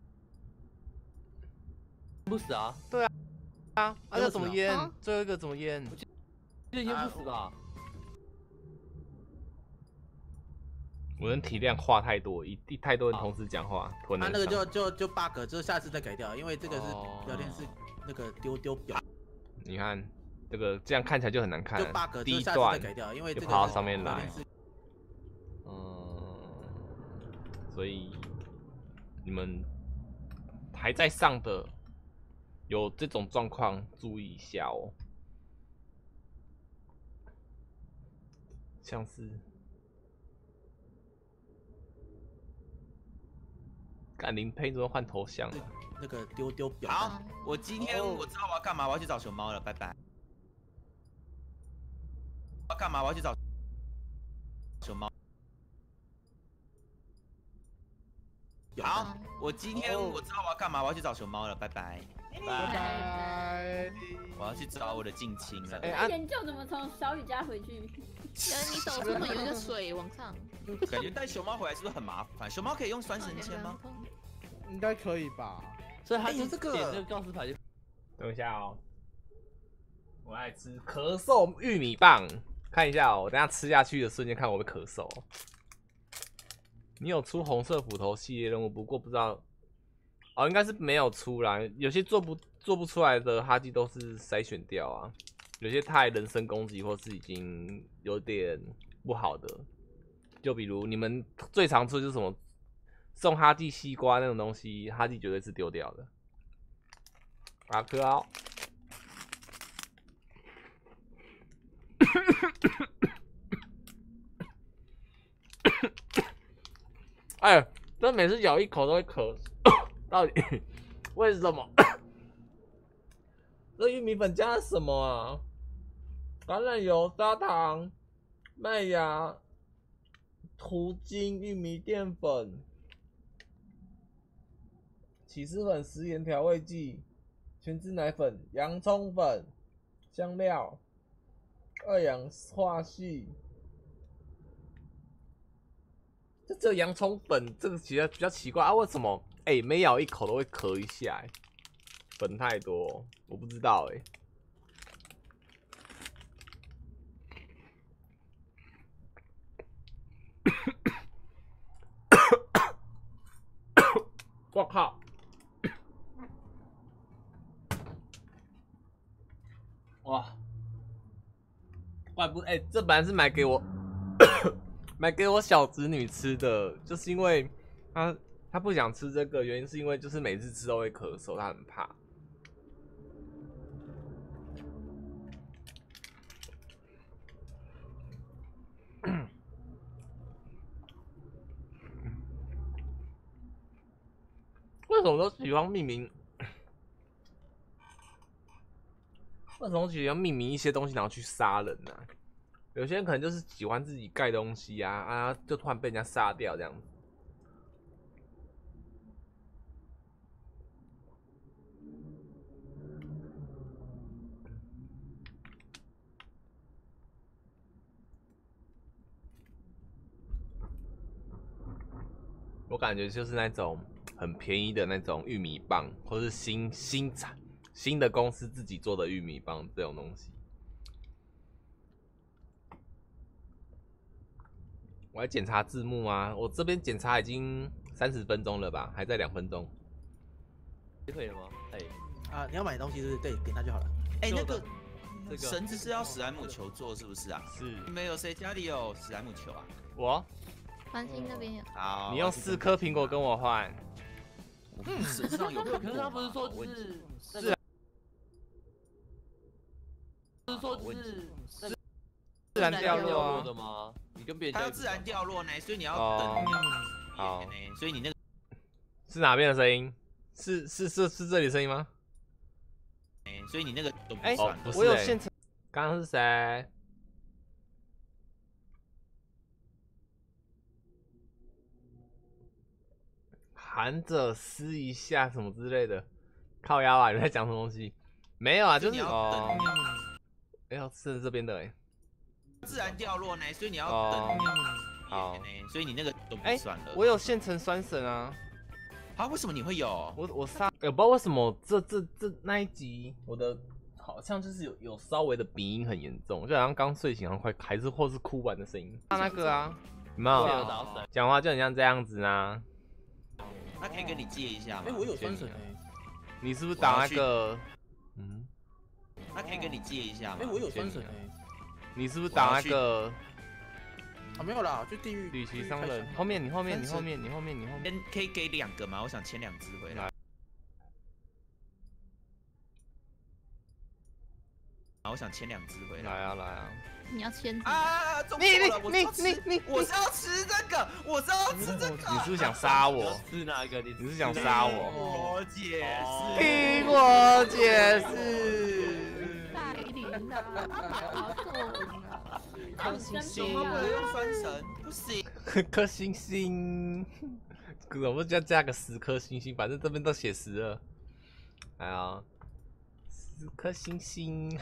Speaker 7: 不死啊？
Speaker 1: 对啊，那怎么淹？最后一个怎么淹？
Speaker 7: 这淹不死吧？
Speaker 3: 我
Speaker 1: 人体量话太多，太多人同时讲话，
Speaker 4: 他那个就 bug， 就是下次再改掉，因为这个是聊天室那个丢表。
Speaker 1: 你看这个这样看起来就很难看，
Speaker 4: 就 bug，
Speaker 1: 第一
Speaker 4: 段
Speaker 1: 段
Speaker 4: 改掉，因为这个
Speaker 1: 跑到上面来。所以你们还在上的有这种状况，注意一下哦。像是。干林佩怎么换头像啊？
Speaker 4: 那个丢表。
Speaker 6: 好，我今天我知道我要干嘛，我要去找熊猫了，拜拜。我要干嘛？我要去找熊猫。好，我今天我知道我要干嘛，我要去找熊猫了，拜拜。
Speaker 3: 拜拜。
Speaker 6: 我要去找我的近亲了。
Speaker 5: 研究怎么从小雨家回去？
Speaker 8: 你手这么有一个水往上。
Speaker 6: 感觉带熊猫回来是不是很麻烦？熊猫可以用酸神签吗？
Speaker 3: 应该可以吧。
Speaker 7: 所以他就点这个告示牌就。
Speaker 1: 等一下哦，我爱吃咳嗽玉米棒，看一下哦，我等一下吃下去的瞬间看我会咳嗽。你有出红色斧头系列任务，不过不知道哦，应该是没有出啦。有些做不出来的哈基都是筛选掉啊，有些太人身攻击或是已经有点不好的。就比如你们最常出就是什么送哈基西瓜那种东西，哈基绝对是丢掉的。阿克奥， 哎，这每次咬一口都会咳，到底为什么？这玉米粉加了什么啊？橄榄油、砂糖、麦芽、糊精、玉米淀粉、起司粉、食盐调味剂、全脂奶粉、洋葱粉、香料、二氧化硒。这洋葱粉这个其实比较奇怪啊，为什么？每咬一口都会咳一下，粉太多，我不知道我靠！哇，怪不这本来是买给我买给我小侄女吃的，就是因为她不想吃这个，原因是因为就是每次吃都会咳嗽，她很怕。为什么都喜欢命名？为什么喜欢命名一些东西，然后去杀人呢？有些人可能就是喜欢自己盖东西啊，就突然被人家杀掉这样子。我感觉就是那种很便宜的那种玉米棒，或是新的公司自己做的玉米棒这种东西。我来检查字幕啊，我这边检查已经30分钟了吧，还在2分钟。
Speaker 7: 可以了吗？
Speaker 4: 你要买东西是不是？对，点它就好了。
Speaker 6: 那个绳子是要史莱姆球做是不是啊？
Speaker 1: 是。
Speaker 6: 没有谁家里有史莱姆球啊？
Speaker 1: 我。
Speaker 8: 繁星那边有。
Speaker 6: 好。
Speaker 1: 你用4颗苹果跟我换。
Speaker 6: 身上有，
Speaker 7: 可是他不是说是
Speaker 1: 自然掉落
Speaker 7: 的吗？你跟别人
Speaker 6: 它要自然掉落呢，所以你要等
Speaker 1: 好，
Speaker 6: 所以你那个
Speaker 1: 是哪边的声音？是这里的声音吗？
Speaker 6: 所以你那个都不算。
Speaker 1: 不是我有现成。刚刚是谁？含着撕一下什么之类的，靠腰啊！你在讲什么东西？没有啊，就是是这边的
Speaker 6: 自然掉落呢，所以你要等
Speaker 1: 好，
Speaker 6: 所以你那个都不算了。
Speaker 1: 我有现成酸绳啊。
Speaker 6: 为什么你会有？
Speaker 1: 我杀，不知道为什么这那一集我的好像就是有稍微的鼻音很严重，就好像刚睡醒，好像快或是哭完的声音。那个啊，有没有讲话就很像这样子呢？
Speaker 6: 那可以跟你借一下吗？
Speaker 4: 我有酸绳
Speaker 1: 你是不是打那个？
Speaker 6: 那可以跟你借一下吗？
Speaker 4: 我有酸绳
Speaker 1: 你是不是打那个？
Speaker 4: 没有啦，就地狱
Speaker 1: 旅行商人。后面，你后面。
Speaker 6: 可以给2个吗？我想签2只回来。我想签2只回来。
Speaker 1: 来啊！
Speaker 8: 你要签
Speaker 6: 啊！你，我是要吃这个，我是要吃这个。
Speaker 1: 你是不是想杀我？
Speaker 7: 是哪个？你
Speaker 1: 是想杀我？
Speaker 6: 我解释。
Speaker 1: 听我解释。
Speaker 8: 大林啊，好痛啊！
Speaker 6: 颗星星，不能用酸绳，不行。
Speaker 1: 颗星星，我们就加个10颗星星，反正这边都写12。哎呀，10颗星星。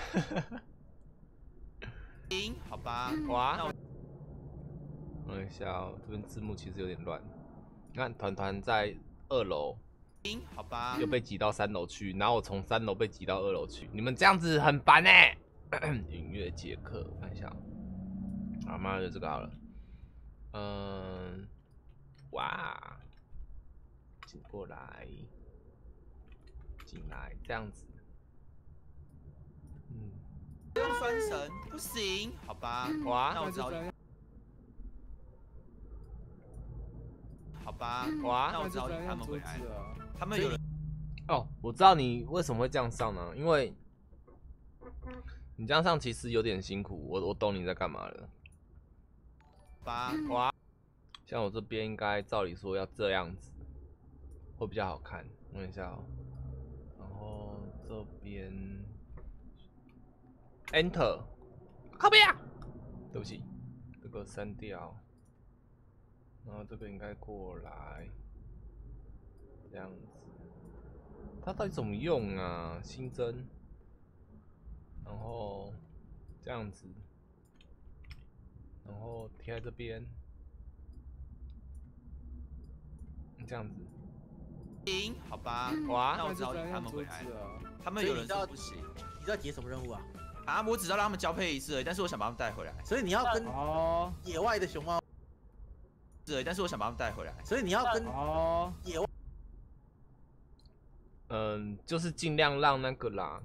Speaker 6: 好吧，
Speaker 1: 哇！等一下哦，这边字幕其实有点乱。你看，团在2楼，
Speaker 6: 好吧，
Speaker 1: 又被挤到3楼去，然后我从3楼被挤到2楼去，你们这样子很烦音乐杰克，我看一下，好，马上就这个好了。哇，进来，这样子。
Speaker 6: 用酸绳不行，好吧？
Speaker 1: 哇，
Speaker 6: 那我只好。好吧，
Speaker 1: 哇，
Speaker 6: 那我只好他们回来了。他们有人
Speaker 1: 我知道你为什么会这样上呢？因为你这样上其实有点辛苦，我懂你在干嘛了。哇，像我这边应该照理说要这样子，会比较好看。看一下哦，然后这边 Enter， 靠边啊！对不起，这个删掉，然后这个应该过来，这样子。它到底怎么用啊？新增，然后这样子，然后贴在这边，这样子。
Speaker 6: 行，好吧。
Speaker 1: 哇，
Speaker 6: 那我只好引他们回来了。他们有人说不行。
Speaker 4: 你知道解什么任务啊？
Speaker 6: 啊，我只知道让他们交配一次而已，但是我想把他们带回来。
Speaker 4: 所以你要跟野外的熊猫，
Speaker 6: 对，但是我想把他们带回来。
Speaker 4: 所以你要跟野外。
Speaker 1: 就是尽量让那个啦，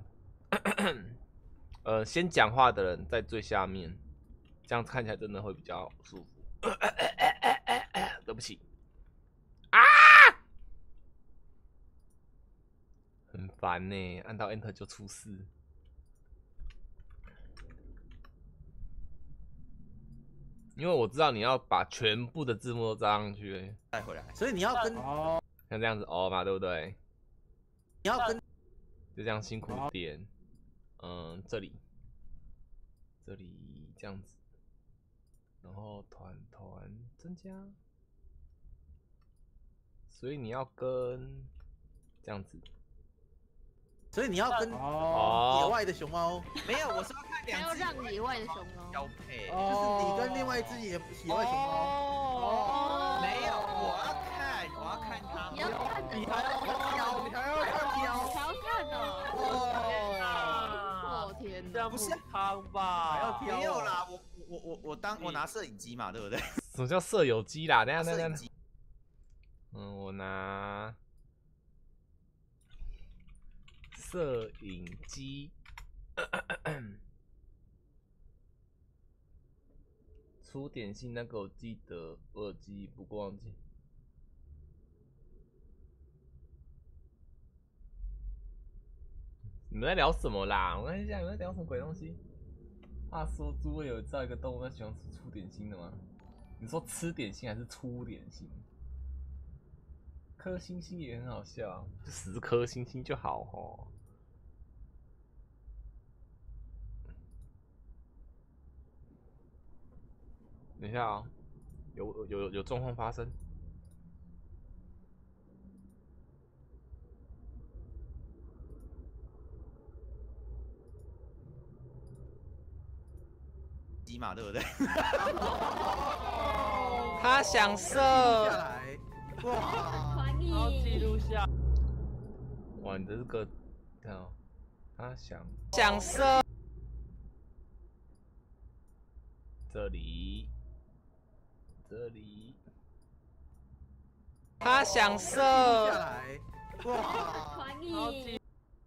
Speaker 1: 先讲话的人在最下面，这样看起来真的会比较舒服。对不起，啊，很烦呢，按到 Enter 就出事。因为我知道你要把全部的字幕都加上去，
Speaker 6: 带回来，
Speaker 4: 所以你要跟
Speaker 1: 像这样子嘛，对不对？
Speaker 4: 你要跟
Speaker 1: 就这样辛苦点，这里这样子，然后团增加，所以你要跟这样子，
Speaker 4: 所以你要跟野外的熊猫，
Speaker 6: 没有，我是要看两只，
Speaker 8: 要让野外的熊猫
Speaker 6: 交配，
Speaker 4: 就是你跟另外一只野外熊猫。
Speaker 6: 没有，我要看它，
Speaker 8: 你要看的，
Speaker 3: 你还要看
Speaker 8: 你还要看哦！天哪，
Speaker 7: 这样不是汤吧？
Speaker 3: 还要挑
Speaker 6: 没有啦，我拿摄影机嘛，对不对？
Speaker 1: 什么叫摄影机啦？等一下，我拿摄影机。出点心那个我记得耳机，不过忘记。你们在聊什么啦？我看一下，你们在聊什么鬼东西？话说，诸位有知道一个动物它喜欢吃出点心的吗？你说吃点心还是出点心？颗星星也很好笑，就10颗星星就好吼。等一下啊，有状况发生。
Speaker 6: 机嘛，对不对？
Speaker 1: 他想射。
Speaker 5: 哇！
Speaker 7: 然后记录下。
Speaker 1: 哇，你的这个，看哦，他想射。这里，他想射。
Speaker 5: 哇！传艺。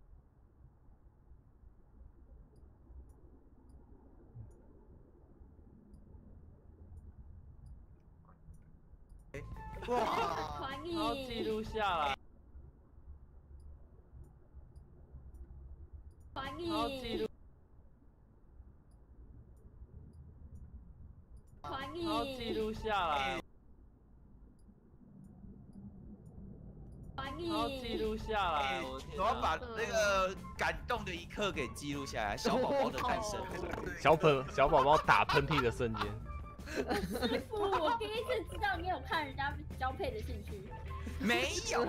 Speaker 7: 哇！
Speaker 5: 传艺。
Speaker 7: 然后记录下来。
Speaker 5: 传艺。
Speaker 7: 然后记录。
Speaker 5: 传艺。
Speaker 7: 然后记录下来。
Speaker 5: 传艺。
Speaker 7: 然后记录下来。
Speaker 6: 我要把那个感动的一刻给记录下来，小宝宝的诞生。
Speaker 1: 小宝宝打喷嚏的瞬间。
Speaker 5: 师傅，我第一次知道你有看人家交配的兴趣。
Speaker 6: 没有。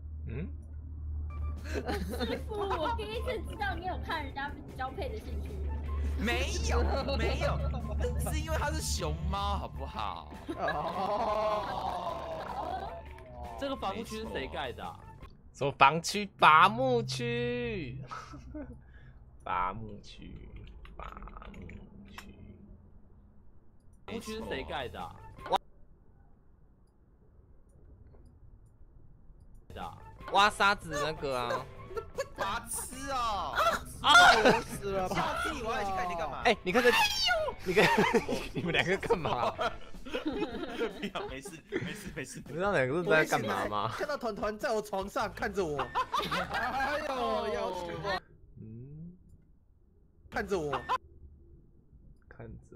Speaker 5: 师傅，我第一次知道你有看人家交配的兴趣。
Speaker 6: 没有，是因为它是熊猫，好不好？
Speaker 7: 这个防护区是谁盖的？
Speaker 1: 什么防区？伐木区。伐木区。
Speaker 7: 防护区是谁盖的？
Speaker 1: 挖沙子那个啊。
Speaker 6: 白痴哦！
Speaker 3: 死了！
Speaker 6: 下次我要去看你干嘛？
Speaker 1: 哎，你看这，你们两个干嘛？
Speaker 6: 没事。
Speaker 1: 你知道两个人在干嘛吗？
Speaker 4: 看到团团在我床上看着我，
Speaker 3: 哎呦，要求我，
Speaker 4: 看着我。
Speaker 1: 看着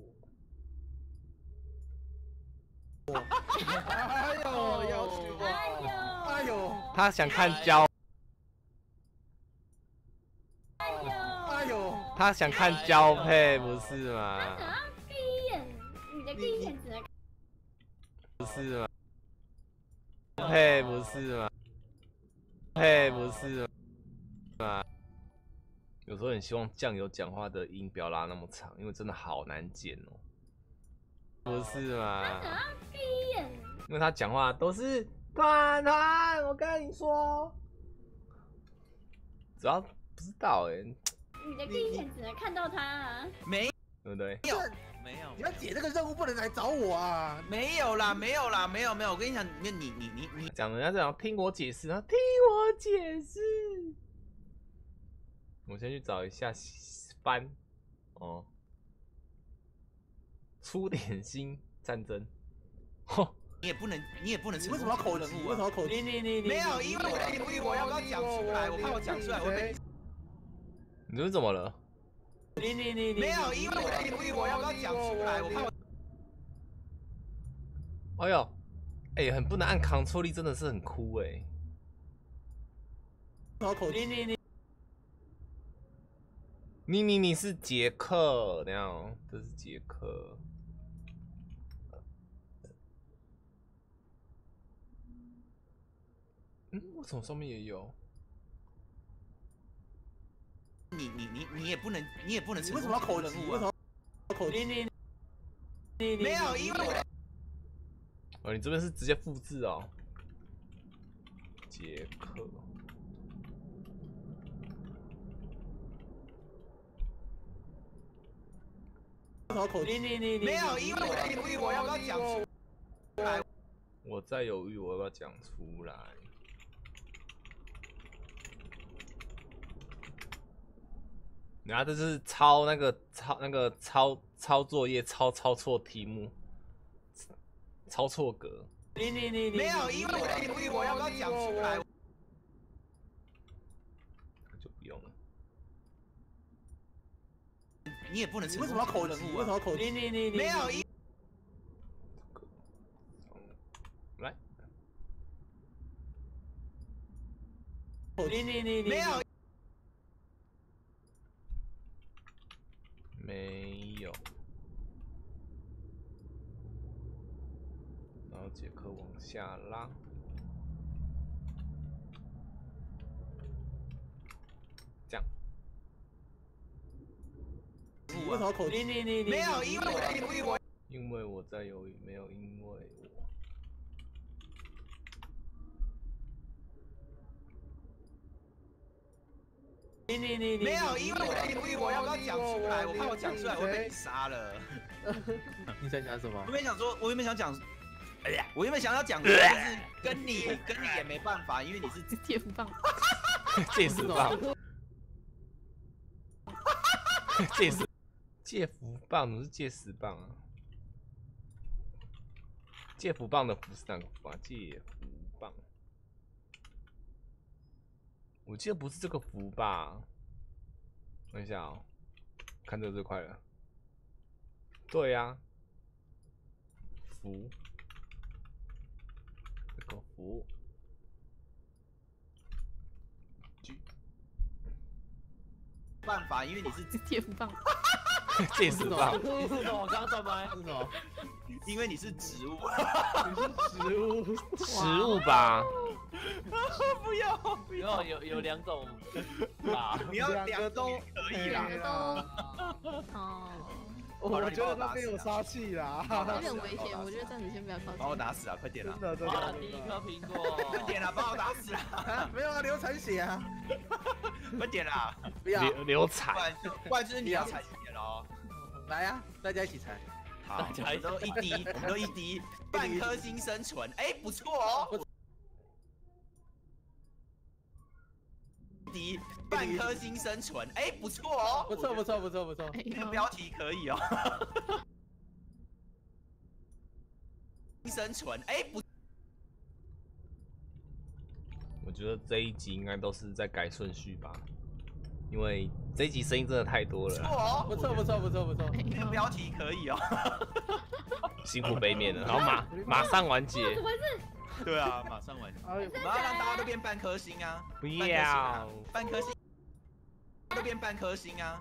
Speaker 1: 我。
Speaker 3: 哎呦，要死我！哎呦，
Speaker 1: 他想看交，
Speaker 3: 哎呦，
Speaker 1: 他想看交配，不是吗？
Speaker 5: 想要第一眼，你的第一眼只能
Speaker 1: 不是吗？配不是吗？配不是吗？有时候很希望酱油讲话的音不要拉那么长，因为真的好难剪哦。不是吗？
Speaker 5: 想要第一眼，
Speaker 1: 因为他讲话都是团团，我跟你说，主要不知道哎、
Speaker 5: 你的第一眼只能看到他啊。
Speaker 6: 没
Speaker 1: 对不对？
Speaker 6: 有没有
Speaker 3: 你要解这个任务不能来找我啊！
Speaker 6: 没有啦，没有啦，没有没有，我跟你讲，你
Speaker 1: 讲人家这样听我解释，他听我解释。我先去找一下番哦，出点心战争。吼，
Speaker 6: 也不能
Speaker 3: 你为什么要口急？为什么要口急？
Speaker 7: 你
Speaker 6: 没有，因为我在犹豫我要不要讲出来，我怕我讲出来会被
Speaker 1: 你这是怎么了？
Speaker 7: 你
Speaker 6: 没有，因为我在犹豫我要不要讲出来，我怕我
Speaker 1: 哎呦，哎、很不能按 Ctrl 力，真的是很哭哎、
Speaker 3: 为什么要口急？
Speaker 1: 你是杰克，等一下哦，这是杰克。为什么上面也有？
Speaker 6: 你也不能
Speaker 3: 你为什么要口急？为什么要口急？
Speaker 6: 没有，因为我
Speaker 1: 哦，你这边是直接复制哦。杰克。
Speaker 3: 为什么要口急？
Speaker 6: 没有，因为我在犹豫我要不要讲出来。
Speaker 1: 我在犹豫，我要不要讲出来？然后这是抄作业，抄错题目，抄错格。
Speaker 6: 没有，因为我在犹豫我要不要讲出来。
Speaker 1: 就不用了。
Speaker 6: 你也不能。
Speaker 3: 你为什么要口急？为什么要口急？
Speaker 6: 没有，
Speaker 1: 来。
Speaker 6: 没有。
Speaker 1: 没有。然后杰克往下拉。这样。
Speaker 3: 为什么要口急？
Speaker 6: 没有，因为我在犹豫我。
Speaker 1: 因为我在犹豫，没有因为我。
Speaker 6: 没有，因为我在犹豫我要不要讲出来，我怕我讲出来我会被你杀了。
Speaker 4: 你在讲什么
Speaker 6: 我？原本想说，我原本想讲，哎呀，我原本想要讲，但是跟你也没办法，因为你是
Speaker 8: 铁福棒，
Speaker 1: 戒死棒，戒福棒，怎么是戒死棒啊？戒福棒的福是哪个福啊？戒福棒，我记得不是这个福吧？等一下哦，看这个最快了。对呀、啊，福，这个福。
Speaker 6: 办法，因为你是
Speaker 8: 铁福棒，
Speaker 1: 戒死棒，
Speaker 7: 你是什么？我刚刚转麦
Speaker 4: 是什么？
Speaker 6: 因为你是植物。
Speaker 1: 食物吧？
Speaker 6: 不要，
Speaker 7: 有两种吧。
Speaker 6: 你要两个都可以啦。
Speaker 8: 哦，
Speaker 3: 我觉得那边有杀气啦，
Speaker 8: 有点危险，我觉得暂时先不要靠
Speaker 6: 把我
Speaker 8: 近。
Speaker 6: 打死啊！快点啦！
Speaker 3: 真的。
Speaker 7: 哇，第一颗苹果，
Speaker 6: 快点啦！把我打死啊！
Speaker 3: 没有啊，流产血啊！
Speaker 6: 快点啦！
Speaker 3: 不要，
Speaker 1: 流产，
Speaker 6: 不然就是你要踩血喽。
Speaker 3: 来呀，大家一起踩。
Speaker 6: 好，我们都一滴，我们都一滴，半颗星生存，哎，不错哦。滴，半颗星生存，哎，不错哦。
Speaker 3: 不错。
Speaker 6: 这个标题可以哦。生存，哎，不。
Speaker 1: 我觉得这一集应该都是在改顺序吧。 因为这一集声音真的太多了啦，
Speaker 4: 不错不错不错不错，
Speaker 6: 这个标题可以哦。
Speaker 1: 辛苦杯面了，然后马上完结。
Speaker 5: 怎么回事？
Speaker 6: 对啊，马上完。
Speaker 3: 哎，
Speaker 6: 我们要让大家都变半颗星啊！
Speaker 1: 不要，
Speaker 6: 半颗星，都变半颗星啊！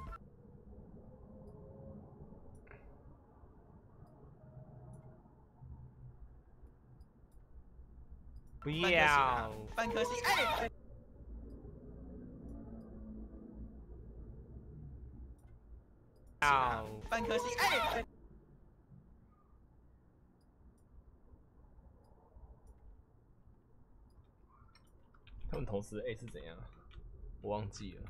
Speaker 1: 不要，
Speaker 6: 半颗星，哎！
Speaker 1: 要，
Speaker 6: 半颗星，哎！
Speaker 1: 他们同时 A 是怎样？我忘记了。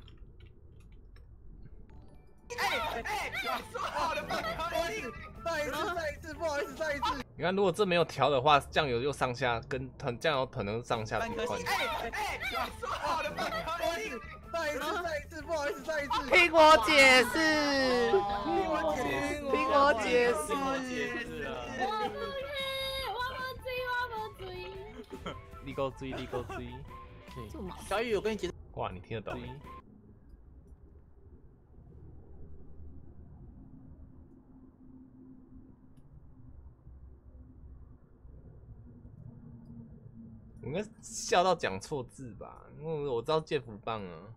Speaker 6: 哎，说好的半颗星，
Speaker 3: 再一次，不好意思，再一次。
Speaker 1: 你看，如果这没有调的话，酱油又上下跟酱油可能上下图换。
Speaker 6: 哎，说好的半颗星，
Speaker 3: 再一次，不好意思，再一次。
Speaker 1: 听我解释，
Speaker 3: 听我解释，
Speaker 1: 听我解释。
Speaker 5: 我不追。
Speaker 1: 你给我追，你给我追。
Speaker 4: 小雨，我跟你解释。
Speaker 1: 哇，你听得懂？我应该笑到讲错字吧，因为我知道剑福棒啊。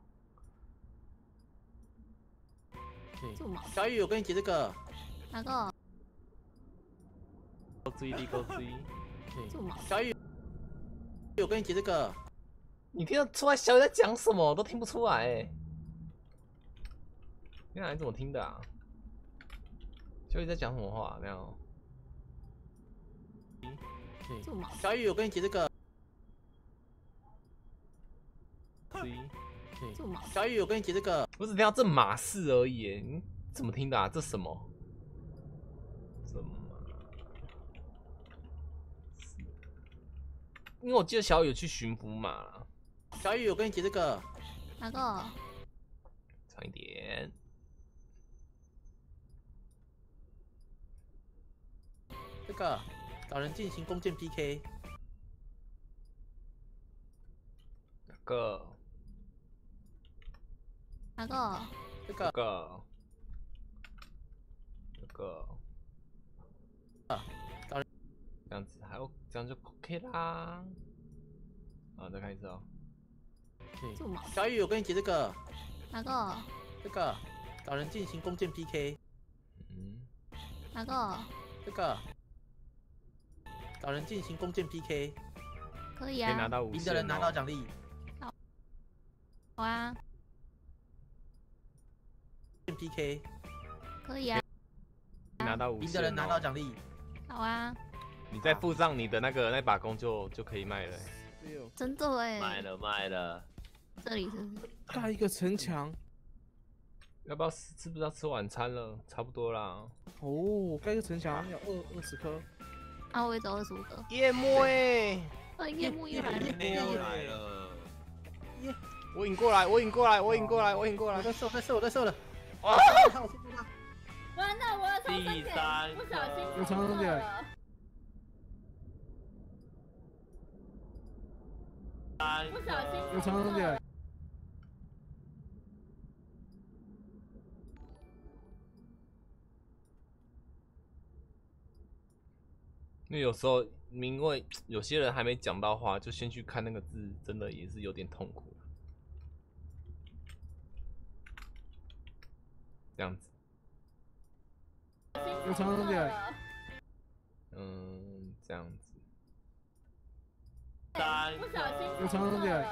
Speaker 4: 小雨，我跟你解这个。
Speaker 5: 哪个？
Speaker 1: 追，你给我追。
Speaker 4: 小雨，我跟你解这个。
Speaker 1: 你听得出来小雨在讲什么？我都听不出来哎。原来你怎么听的啊？小雨在讲什么话？那样。
Speaker 4: 小雨，我跟你解这个。小雨，我跟你解这个。
Speaker 1: 我只听到这马氏而已，你怎么听的啊？这什么？什么？因为我记得小雨有去驯服马啦。
Speaker 4: 小雨，我跟你解这个。
Speaker 5: 哪个？
Speaker 1: 长一点。
Speaker 4: 这个找人进行弓箭 PK。
Speaker 1: 哪个？
Speaker 5: 哪个？
Speaker 4: 这个。
Speaker 1: 这个。
Speaker 4: 找人。
Speaker 1: 这样子，还有这样就 OK 啦。啊，再看一次哦。
Speaker 4: 小雨，我跟你解这个。
Speaker 5: 哪个？
Speaker 4: 这个找人进行弓箭 PK。
Speaker 5: 哪个？
Speaker 4: 这个找人进行弓箭 PK。
Speaker 5: 可以啊。
Speaker 1: 可以拿到5
Speaker 4: 赢的人拿到奖励。
Speaker 5: 好啊。
Speaker 4: PK。
Speaker 5: 可以啊。
Speaker 1: 拿到5
Speaker 4: 赢的人拿到奖励。
Speaker 5: 好啊。
Speaker 1: 你再附上你的那把弓就可以卖了。
Speaker 5: 真的哎。
Speaker 7: 卖了。
Speaker 5: 这里是
Speaker 3: 盖一个城墙。
Speaker 1: 要不要吃？不是要吃晚餐了？差不多啦。
Speaker 3: 哦，盖一个城墙要20颗。
Speaker 5: 啊，我也找25个。
Speaker 1: 夜幕哎！
Speaker 5: 啊，夜幕又来了。
Speaker 6: 来了。
Speaker 1: 我引过来！我再射了！
Speaker 5: 完了，我要从
Speaker 7: 第3
Speaker 5: 不小心
Speaker 3: 有长生点。
Speaker 5: 不小心
Speaker 3: 有长生点。
Speaker 1: 因为有时候，因为有些人还没讲到话，就先去看那个字，真的也是有点痛苦。这样子。
Speaker 3: 有长生点。
Speaker 1: 这样子。
Speaker 5: 不小心
Speaker 3: 有长生点。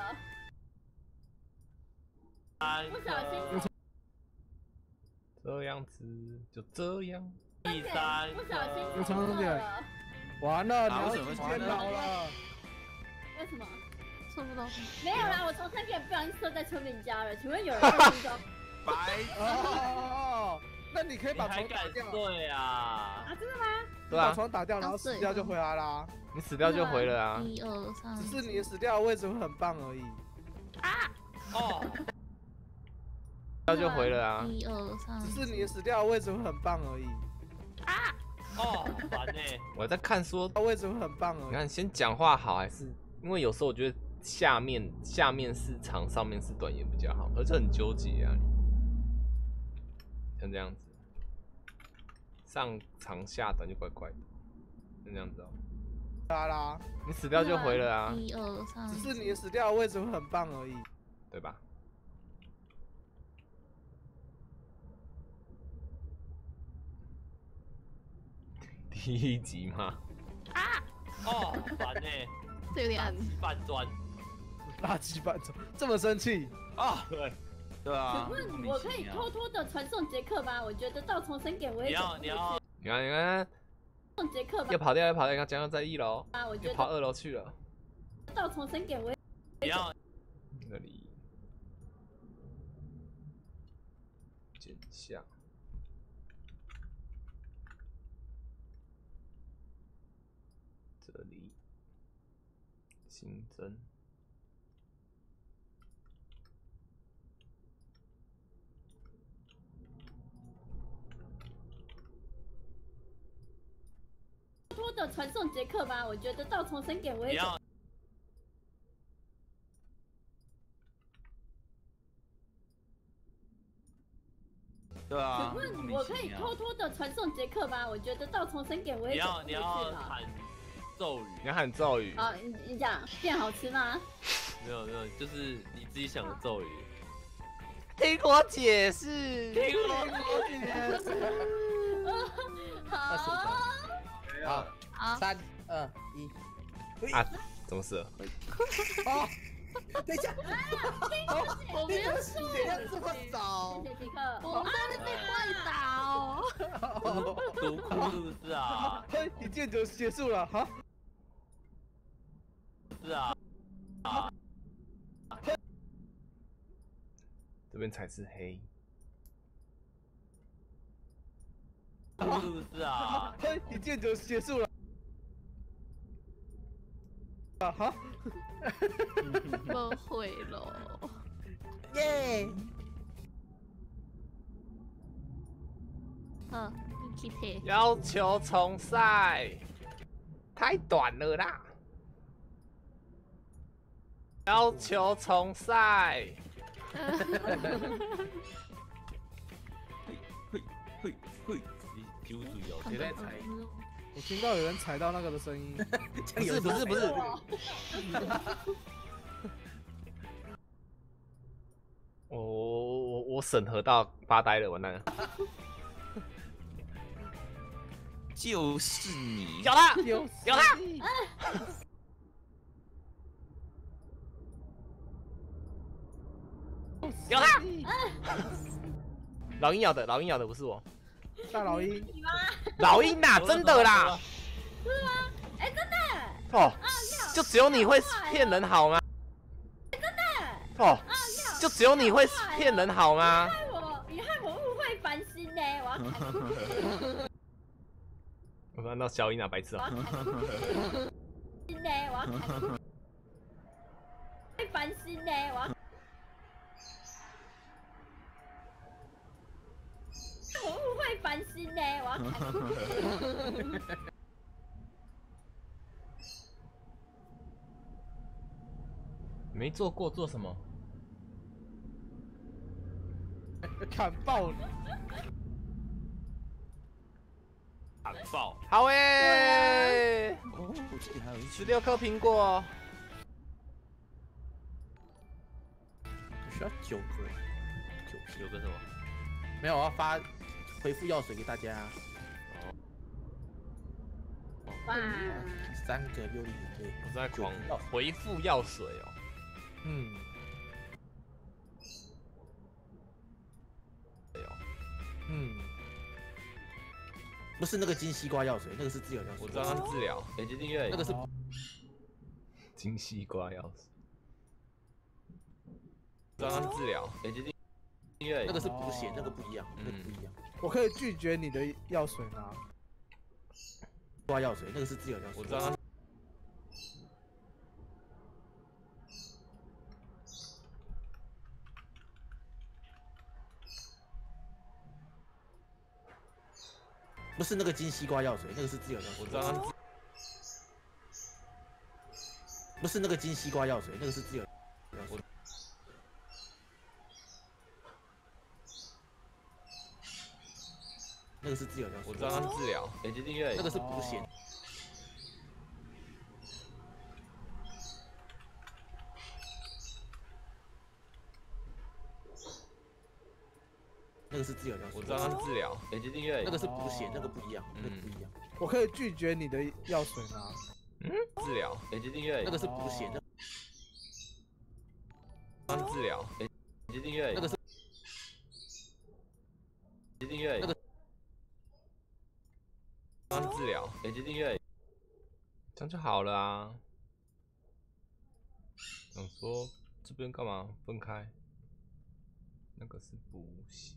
Speaker 5: 不小心
Speaker 1: 这样子，就这样。
Speaker 7: 第3
Speaker 5: 不小心
Speaker 3: 有长生点。完了，你要电脑了。
Speaker 5: 为什么？抽不到。没有啦，我从3点不小心射在村民家了。请问有人在听到？
Speaker 6: 白
Speaker 3: 哦，那你可以把
Speaker 7: 还敢
Speaker 3: 床打掉。
Speaker 7: 对啊？
Speaker 5: 啊，真的吗？
Speaker 1: 对啊
Speaker 3: 把，床打掉，然后死掉就回来啦。
Speaker 1: 你死掉就回了啊。
Speaker 5: 1、2、3。
Speaker 3: 只是你死掉的位置会很棒而已。
Speaker 7: 哦，
Speaker 1: 死掉就回了啊。
Speaker 5: 1、2、3。
Speaker 3: 只是你死掉的位置会很棒而已。
Speaker 7: 哦，烦呢。
Speaker 1: 我在看说，
Speaker 3: 位置会很棒而已。
Speaker 1: 你看先讲话好，还是因为有时候我觉得下面是长，上面是短也比较好，而且很纠结啊。像这样子，上长下短就怪怪的，像这样子哦。
Speaker 3: 啦，
Speaker 1: 你死掉就回了啊。
Speaker 8: 1、2、3，
Speaker 3: 只是你死掉的位置会很棒而已，
Speaker 1: 对吧？第一集嘛。
Speaker 7: 哦，烦呢，
Speaker 8: 这有点暗。
Speaker 7: 半砖。
Speaker 3: 垃圾半种，这么生气
Speaker 6: 啊，
Speaker 7: 对，
Speaker 6: 对啊。
Speaker 5: 请问我可以偷偷的传送杰克吗？我觉得到重生点我也
Speaker 7: 你要，
Speaker 1: 你看，
Speaker 5: 送杰克吧。
Speaker 1: 要跑掉，你看，将要在1楼，
Speaker 5: 啊，我觉
Speaker 1: 跑
Speaker 5: 得
Speaker 1: 2楼去了。
Speaker 5: 到重生点我也
Speaker 7: 你要，
Speaker 1: 那里减下。这里新增，
Speaker 5: 偷偷的传送杰克吗？我觉得到重生点我也
Speaker 7: 你要，
Speaker 6: 对啊。
Speaker 5: 请问我可以偷偷的传送杰克吗？我觉得到重生点我也
Speaker 7: 你要喊咒语。
Speaker 1: 你要喊咒语。
Speaker 5: 啊，你讲变好吃吗？
Speaker 7: 没有，就是你自己想的咒语。
Speaker 1: 听我解释。
Speaker 7: 听我
Speaker 3: 解释。
Speaker 5: 好，
Speaker 3: 好，3、2、1。
Speaker 1: 啊，怎么死了？
Speaker 3: 哦，等一下，
Speaker 8: 我没有死，
Speaker 3: 血量这么少
Speaker 5: 谢，谢杰克。
Speaker 8: 我在被怪打哦。
Speaker 7: 毒哭是不是啊？
Speaker 3: 嘿，你剑就结束了，哈。
Speaker 7: 是啊。
Speaker 1: 这边才是黑。
Speaker 7: 是不是啊？
Speaker 3: 嘿，你剑就结束了，哈。
Speaker 8: 我会了。
Speaker 3: 耶！
Speaker 8: 一起配。
Speaker 1: 要求重赛，太短了啦。要求重赛。
Speaker 6: 会，
Speaker 7: 你揪住有
Speaker 3: 谁在踩？我听到有人踩到那个的声音。
Speaker 1: 不是。我审核到发呆了，完蛋了。
Speaker 6: 就是你。
Speaker 1: 有他，
Speaker 3: 有
Speaker 1: 他。有他。老鹰咬的不是我。
Speaker 3: 大老鹰。
Speaker 1: 老鹰呐，真的啦。
Speaker 5: 是吗？哎，真的。
Speaker 1: 哦，就只有你会骗人好吗？
Speaker 5: 真的。
Speaker 1: 哦，就只有你会骗人好吗？
Speaker 5: 你害我误会繁星呢，我要砍。
Speaker 1: 我看到小鹰啊，白痴啊！
Speaker 5: 星呢，我要砍。会繁星呢，我要。我误会繁星呢，我要砍。
Speaker 1: 没做过，做什么？
Speaker 3: 砍爆你！
Speaker 7: 喊爆！
Speaker 1: 好诶、
Speaker 6: 哦，这里还有
Speaker 1: 16颗苹果。
Speaker 4: 需要9个，
Speaker 7: 有个什么？
Speaker 4: 没有，我要发回复药水给大家。
Speaker 5: 哇
Speaker 4: 3个6粒对，
Speaker 1: 我在狂回复药水哦。
Speaker 4: 嗯，不是那个金西瓜药水，那个是自由药水。
Speaker 1: 我知道它是治疗，
Speaker 7: 点击订阅。
Speaker 4: 那个是
Speaker 1: 金西瓜药水。知道它是治疗，
Speaker 7: 点击订阅。
Speaker 4: 那个是补血，那个不一样，那个不一样。
Speaker 3: 我可以拒绝你的药水吗？
Speaker 4: 瓜药水，那个是自由药水。
Speaker 1: 我知道它。
Speaker 4: 不是那个金西瓜药水，那个是自由药水。
Speaker 1: 我知道它是。
Speaker 4: 不是那个金西瓜药水，那个是自由药水。那个是自由药水。
Speaker 1: 我知道它是治疗，
Speaker 7: 点击订阅。
Speaker 4: 那个是补血。那个是自由药水。
Speaker 1: 我知道它是治疗，
Speaker 7: 点击订阅。
Speaker 4: 那个是补血，那个不一样，那个不一样。
Speaker 3: 我可以拒绝你的药水吗？
Speaker 1: 治疗，
Speaker 7: 点击订阅。
Speaker 4: 那个是补血，
Speaker 1: 它是治疗，
Speaker 7: 点击订阅。
Speaker 4: 那个是
Speaker 7: 点击订阅。
Speaker 4: 那个
Speaker 1: 它是治疗，
Speaker 7: 点击订阅。
Speaker 1: 这样就好了啊。想说这边干嘛分开？那个是补血。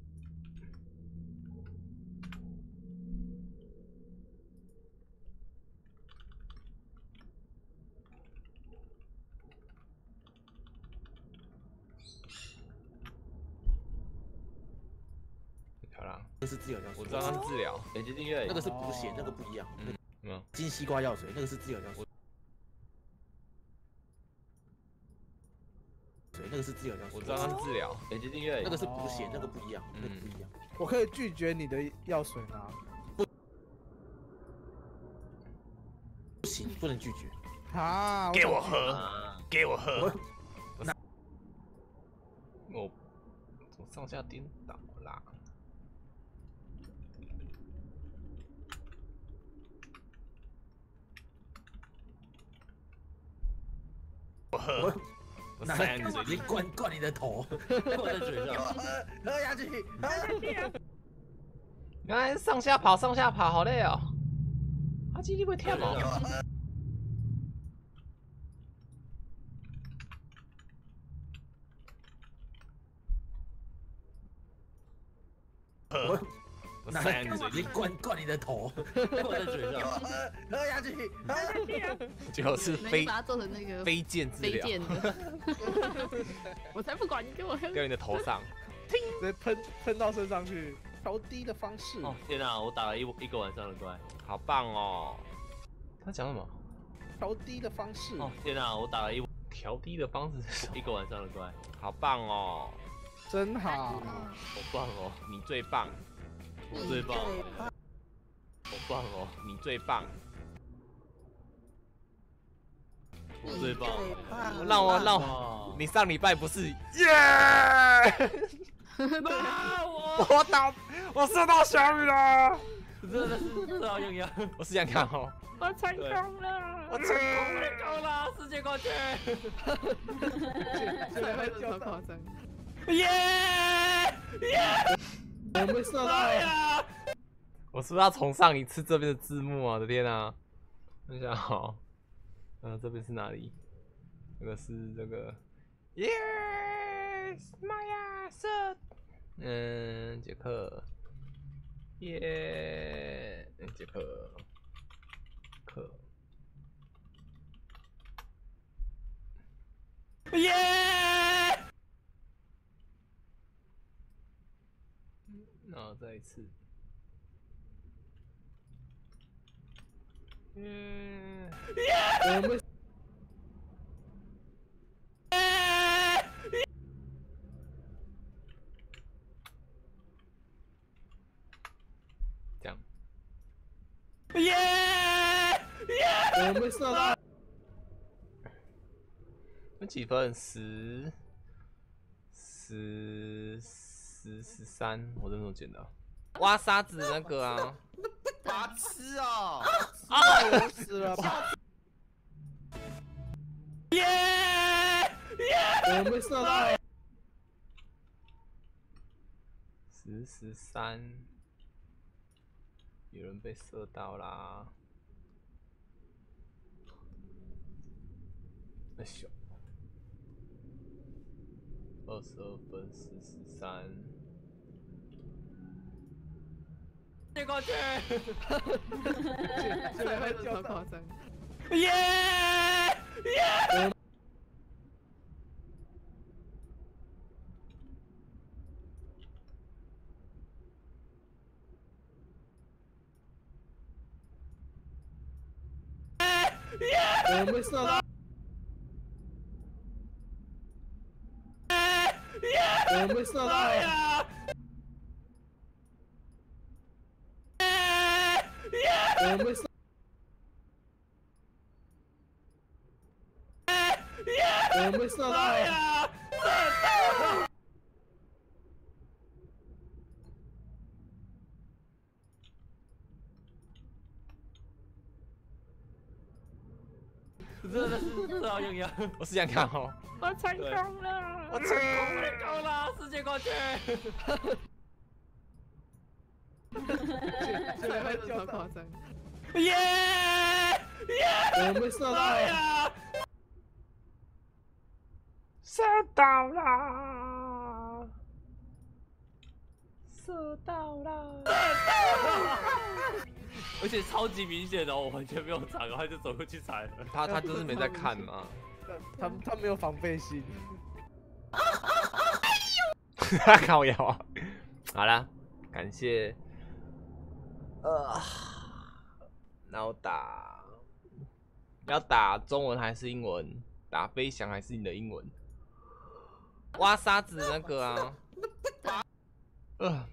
Speaker 1: 好啦，
Speaker 4: 那是自由药水。
Speaker 1: 我知道它是治疗，
Speaker 7: 点击订阅。
Speaker 4: 那个是补血，那个不一样。
Speaker 1: 有没有？
Speaker 4: 金西瓜药水，那个是自由药水。那个是自由药水。
Speaker 1: 我知道它是治疗，
Speaker 7: 点击订阅。
Speaker 4: 那个是补血，那个不一样，那个不一样。
Speaker 3: 我可以拒绝你的药水吗？
Speaker 4: 不行，不能拒绝。
Speaker 3: 啊！
Speaker 1: 给我喝，给我喝。我上下颠倒啦。我喝，我塞在你嘴里，
Speaker 4: 灌你的头，
Speaker 7: 我在嘴上。
Speaker 4: 喝下去，喝下去。
Speaker 1: 原来上下跑，上下跑，好累哦。阿基，你会跳吗？我塞在你嘴里，
Speaker 4: 灌你的头，
Speaker 7: 我在嘴上。
Speaker 4: 喝下去，喝下去。
Speaker 1: 结果是
Speaker 8: 把它做成那个
Speaker 1: 飞剑治疗，
Speaker 8: 飞剑的。我才不管你给我喝。
Speaker 1: 掉你的头上，
Speaker 3: 直接喷到身上去，调低的方式。
Speaker 7: 哦天哪，我打了一个晚上的怪。
Speaker 1: 好棒哦！他讲什么？
Speaker 3: 调低的方式。
Speaker 7: 哦天哪，我打了
Speaker 1: 调低的方式，
Speaker 7: 一个晚上的怪。
Speaker 1: 好棒哦！
Speaker 3: 真好。
Speaker 7: 好棒哦，
Speaker 1: 你最棒，
Speaker 7: 我最棒。好棒哦，
Speaker 1: 你最棒，
Speaker 7: 我最棒。
Speaker 1: 让我，你上礼拜不是耶？我射到小雨了，
Speaker 7: 真的是射到洋洋，
Speaker 1: 我是杨洋哦，
Speaker 8: 我成功了，
Speaker 1: 我成功
Speaker 7: 了，世界冠军！
Speaker 8: 超夸张！
Speaker 1: 耶！
Speaker 3: 我们射到了。
Speaker 1: 我是不是要重上一次这边的字幕啊？我的天啊！等一下好，这边是哪里？这个是这个，Yes， 妈呀，射！杰克，耶，杰克，耶！然后再一次。
Speaker 3: 我们
Speaker 1: 这样，
Speaker 3: 我们射到。
Speaker 1: 那几分？13，我这边怎么捡的？挖沙子那个啊。
Speaker 6: 白痴哦！
Speaker 3: 我死了吧！我们射到。
Speaker 1: 13，有人被射到啦！哎呦，22分13。
Speaker 7: 世界冠军！
Speaker 8: 超夸张！
Speaker 1: 耶！
Speaker 3: 我们射到。 我被射到了！我被射！我被射到了！
Speaker 7: 真的是要用药，
Speaker 1: 我是杨洋哦。
Speaker 7: 我成功了，我成功了，世界冠军。
Speaker 3: 这会超夸张！
Speaker 7: 耶！
Speaker 3: 我被射到了！
Speaker 1: 射到啦！射到啦！
Speaker 7: 而且超级明显的，我完全没有踩，然后就走过去踩了。
Speaker 1: 他就是没在看嘛。
Speaker 3: 他没有防备心。
Speaker 1: 靠腰啊！好啦，感谢。然后要打中文还是英文？打飞翔还是你的英文？挖沙子那个啊。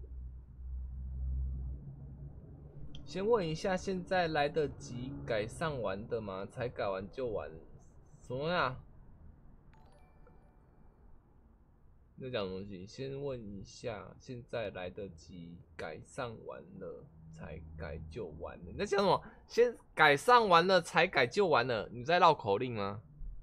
Speaker 1: 先问一下，现在来得及改上完的吗？才改完就完？什么呀？你在讲什么东西？先问一下，现在来得及改上完了才改就完了？你在讲什么？先改上完了才改就完了？你在绕口令吗？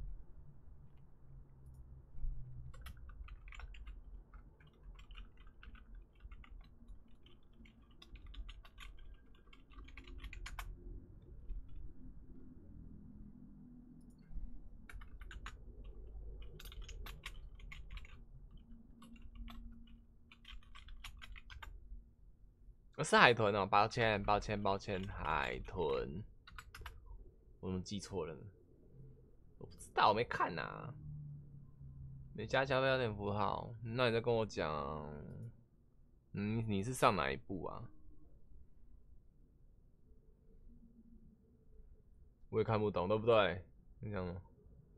Speaker 1: 我是海豚哦，抱歉，海豚，我怎么记错了呢？我不知道，我没看啊。你加消费标点符号，那你再跟我讲，你是上哪一部啊？我也看不懂，对不对？你讲什么？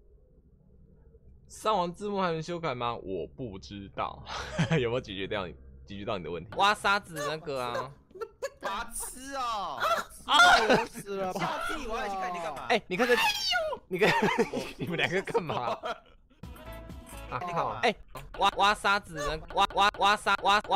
Speaker 1: 上完字幕还能修改吗？我不知道，有没有解决到你的问题？挖沙子那个啊，
Speaker 6: 白痴哦！
Speaker 3: 我死了！
Speaker 6: 下次我要去看你干嘛？
Speaker 1: 哎，你看这，你看你们两个干嘛？啊靠！哎，挖沙子那个，挖沙子那个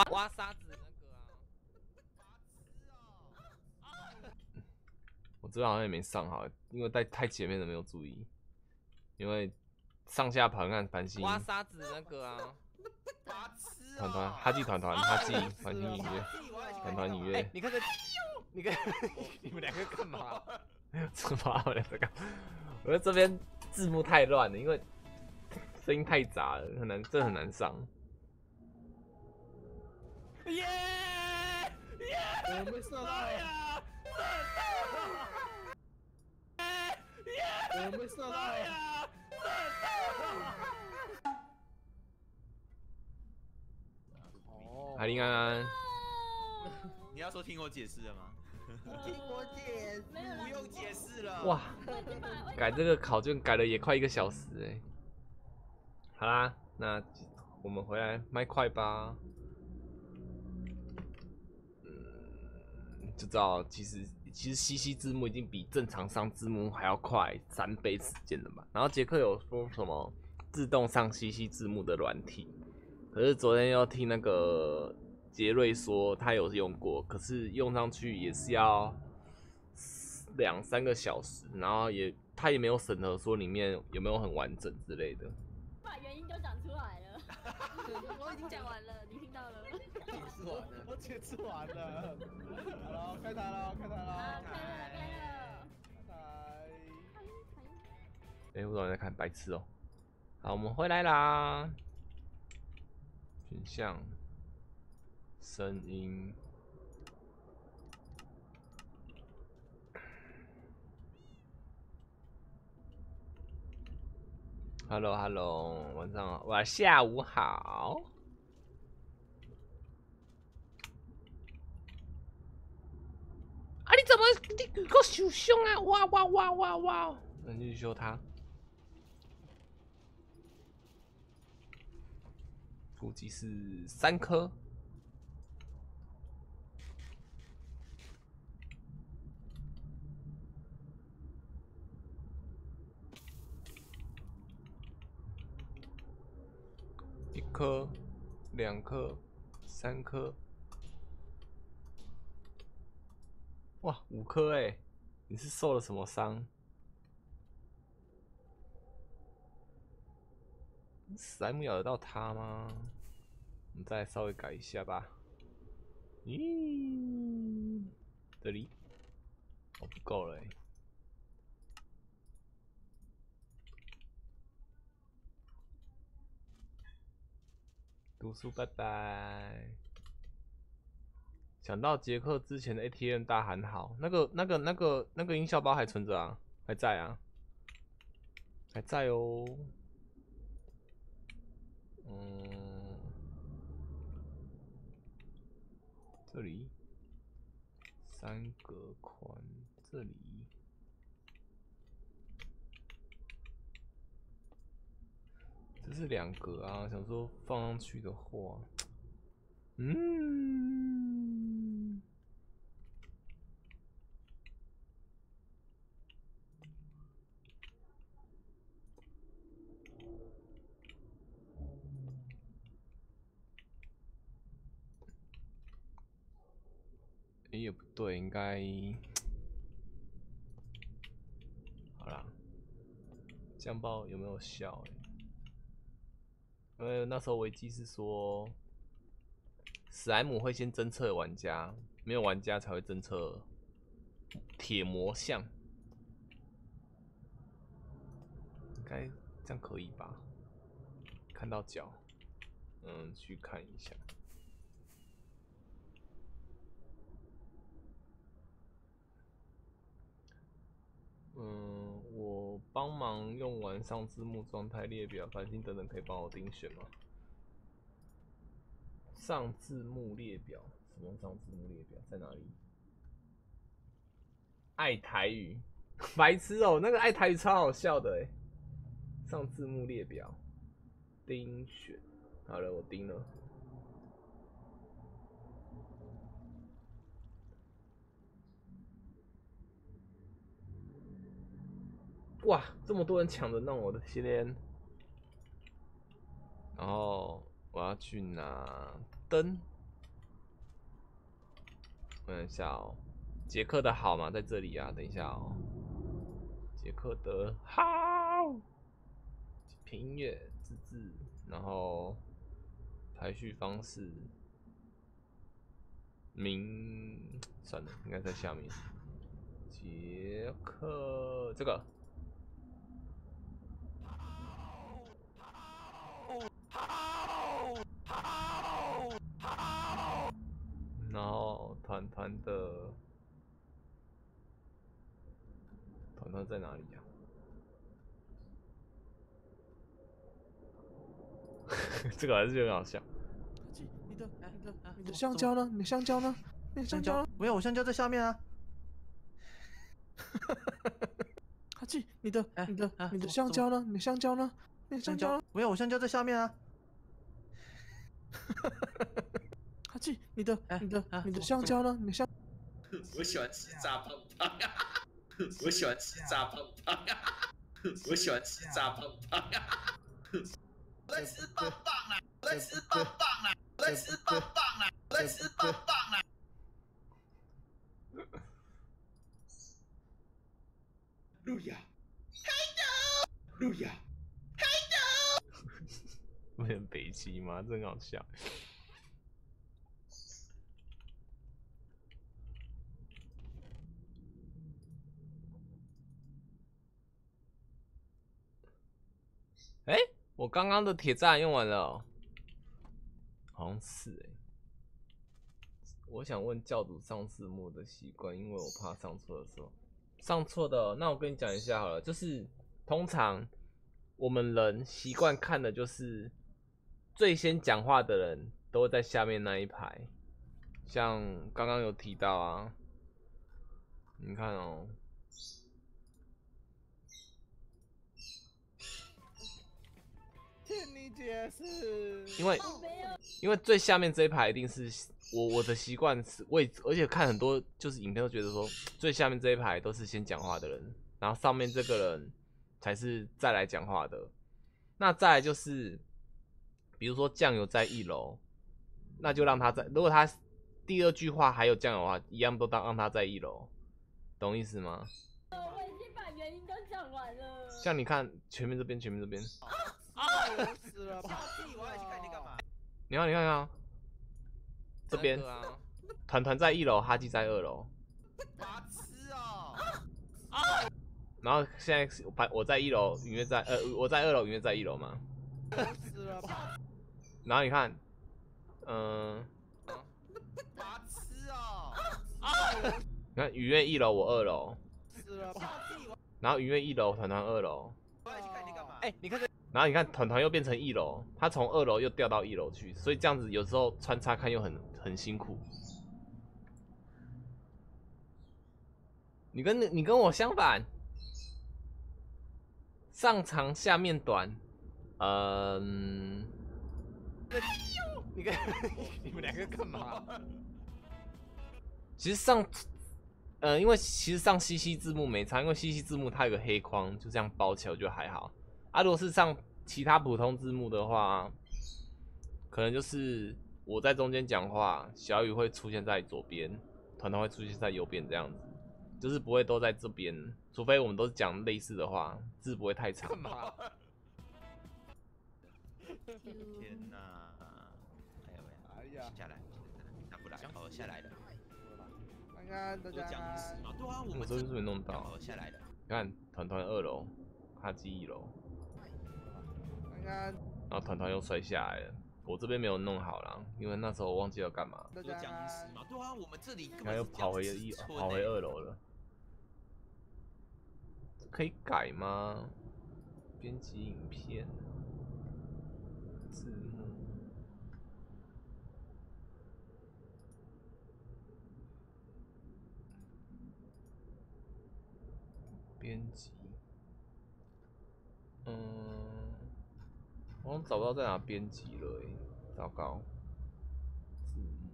Speaker 1: 啊。我这好像也没上好，因为太前面了没有注意，因为上下盘看繁星。挖沙子那个啊。团哈记团哈记繁星音乐，团音乐。哎，你看这，你看你们两个干嘛？什么？我两个干嘛？我觉得这边字幕太乱了，因为声音太杂了，这很难上。
Speaker 3: 耶！我被射到了！我被射到了！
Speaker 1: 海林安安，
Speaker 6: 你要说听我解释了吗？
Speaker 3: 听我解释，
Speaker 6: 不用解释了。
Speaker 1: 哇，改这个考卷改了也快1个小时哎。好啦，那我们回来麦块吧。就知道其实西西字幕已经比正常上字幕还要快3倍时间了吧？然后杰克有说什么自动上西西字幕的软体。可是昨天又听那个杰瑞说他有用过，可是用上去也是要2、3个小时，然后他也没有审核说里面有没有很完整之类的。
Speaker 5: 把原因都讲出来了，我已经讲完了，你听到了？
Speaker 3: 解释完了，我解释完了。好了，开台了，开台了，
Speaker 5: 开了。
Speaker 3: 开台。
Speaker 1: 哎，我怎么在看白痴哦？好，我们回来啦。选项、声音、Hello， 晚上好，下午好。啊！你怎么你给我受伤啊？哇！那你去修它。 估计是3颗。1颗、2颗、3颗，哇，5颗哎！你是受了什么伤？史莱姆咬得到它吗？我们再稍微改一下吧。咦，这里哦不够了哎。读书拜拜。想到杰克之前的 ATM 大喊好，那个音效包还存着啊，还在啊，还在哦。这里3格宽，这里这是2格啊，想说放上去的话，也不对，应该好啦。酱爆有没有效？因为那时候维基是说，史莱姆会先侦测玩家，没有玩家才会侦测铁魔像。应该这样可以吧？看到脚，去看一下。我帮忙用完上字幕状态列表，繁星等等可以帮我盯选吗？上字幕列表，什么上字幕列表在哪里？爱台语，白痴哦，那个爱台语超好笑的哎。上字幕列表，盯选，好了，我盯了。哇，这么多人抢着弄我的天！然后我要去拿灯，等一下哦。杰克的好吗？在这里啊，等一下哦。杰克的好，凭音乐自制，然后排序方式，算了，应该在下面。杰克这个。然后团团在哪里呀？这个还是有点好笑。
Speaker 4: 你的香蕉呢？你的香蕉呢？你的香蕉没有，我香蕉在下面啊。哈气，你的香蕉呢？你的香蕉呢？你的香蕉没有，我香蕉在下面啊。哈气，你的香蕉呢？你的香，
Speaker 6: 我喜欢吃炸胖胖啊！我喜欢吃炸胖胖啊！我喜欢吃炸胖胖啊！我在吃棒棒啊！我在吃棒棒啊！我在吃棒棒啊！我在吃棒棒啊！路亚，开刀！路亚，开刀！
Speaker 1: 不很北极吗？真好笑。哎，我刚刚的铁栅用完了哦，好像是哎。我想问教主上字幕的习惯，因为我怕上错的时候上错的哦。那我跟你讲一下好了，就是通常我们人习惯看的就是最先讲话的人都会在下面那一排，像刚刚有提到啊，你看哦。
Speaker 3: 听你解释。
Speaker 1: 因为因为最下面这一排一定是我的习惯是而且看很多就是影片都觉得说最下面这一排都是先讲话的人，然后上面这个人才是再来讲话的。那再来就是比如说酱油在1楼，那就让他在，如果他第2句话还有酱油的话，一样都让他在1楼，懂意思吗？
Speaker 5: 我已经把原因都讲完了。
Speaker 1: 像你看前面这边，前面这边，
Speaker 3: 我死了！我要去看你干嘛？
Speaker 1: 你看啊，这边团团在1楼，哈基在2楼。
Speaker 3: 白痴哦！
Speaker 1: 然后现在我在1楼，云月在我在2楼，云月在1楼嘛。
Speaker 3: 我死了！
Speaker 1: 然后你看，
Speaker 3: 白痴哦！
Speaker 1: 你看云月1楼，我2楼。
Speaker 3: 死了！
Speaker 1: 然后云月1楼，团团2楼。
Speaker 3: 我要去看你干嘛？
Speaker 4: 哎，你看这，
Speaker 1: 然后你看团团又变成1楼，他从2楼又掉到1楼去，所以这样子有时候穿插看又很辛苦。你跟我相反，上长下面短，你跟你们2个干嘛？其实因为其实上西西字幕没差，因为西西字幕它有个黑框，就这样包起来，我觉得还好。啊，如果是上其他普通字幕的话，可能就是我在中间讲话，小雨会出现在左边，团团会出现在右边，这样子，就是不会都在这边，除非我们都是讲类似的话，字不会太长。
Speaker 4: 干嘛？
Speaker 9: 天哪！哎呀，下来，他不来，哦，下来了。
Speaker 3: 看看大家。
Speaker 9: 僵尸嘛，对啊，我们
Speaker 1: 这边是没弄到。
Speaker 9: 下来了。
Speaker 1: 你看团团2楼，哈基1楼。
Speaker 3: 看看。
Speaker 1: 然后团团又摔下来了，我这边没有弄好啦，因为那时候我忘记要干嘛。
Speaker 9: 有僵尸嘛，对啊，我们这里根
Speaker 1: 他又
Speaker 9: 本是
Speaker 1: 跑回2楼了。可以改吗？编辑影片，字幕，编辑，我好像找不到在哪编辑了糟糕，字幕。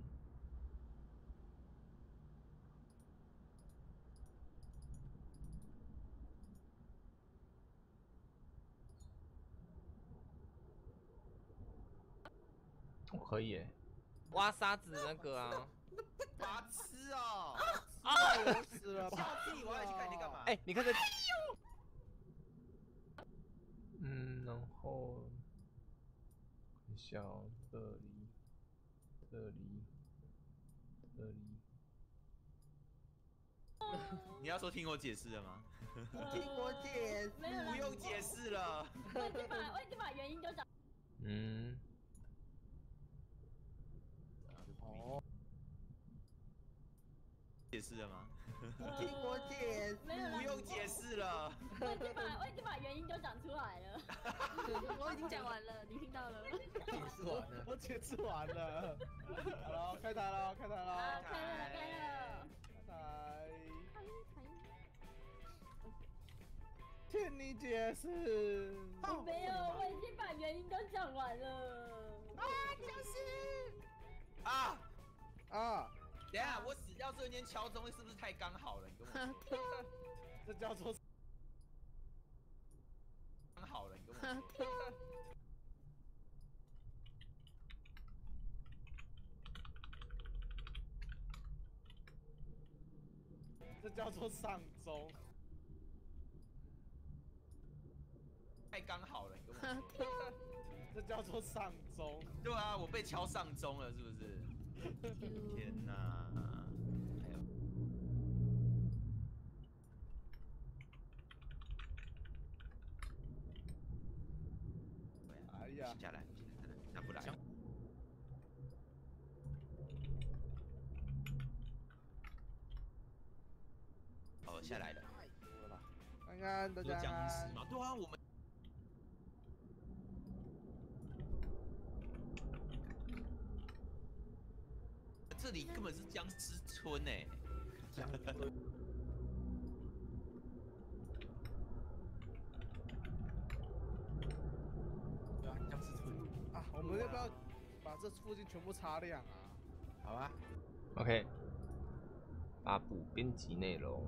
Speaker 1: 我可以挖沙子那个啊，
Speaker 3: 白痴哦！我死了！我要去看你干嘛？
Speaker 4: 哎，你看这，
Speaker 1: 然后看一下这里，
Speaker 9: 你要说听我解释了吗？
Speaker 3: 听我解释，
Speaker 9: 不用解释了。
Speaker 5: 我已经把原因都讲。
Speaker 3: 哦。
Speaker 9: 解释了吗？
Speaker 3: 听我解释，
Speaker 9: 不用解释了。
Speaker 5: 我已经把原因都讲出来了。
Speaker 8: 我已经讲完了，你听到了？
Speaker 3: 解释完了，我解释完了。好了，开台了，开台了。
Speaker 5: 开了。
Speaker 3: 开台。听你解释。
Speaker 5: 没有，我已经把原因都讲完了。
Speaker 3: 僵尸！
Speaker 9: 等一下，我死掉瞬间敲钟，是不是太刚好了？你跟我说，
Speaker 3: 这叫做
Speaker 9: 刚好了，你跟我说。
Speaker 3: 这叫做上钟。
Speaker 9: 太刚好了，你跟我说。
Speaker 3: 这叫做上钟。
Speaker 9: 对啊，我被敲上钟了，是不是？天哪！
Speaker 3: 哎呀，
Speaker 9: 下来，他不来。哦，下来了。
Speaker 3: 看看大家。
Speaker 9: 有僵尸嘛？对啊，我们。这里根本是僵尸村哎！
Speaker 3: 僵尸村。
Speaker 4: 对啊，僵尸村
Speaker 3: 啊，我们要不要把这附近全部擦亮啊。
Speaker 4: 好吧
Speaker 1: OK， 发布编辑内容。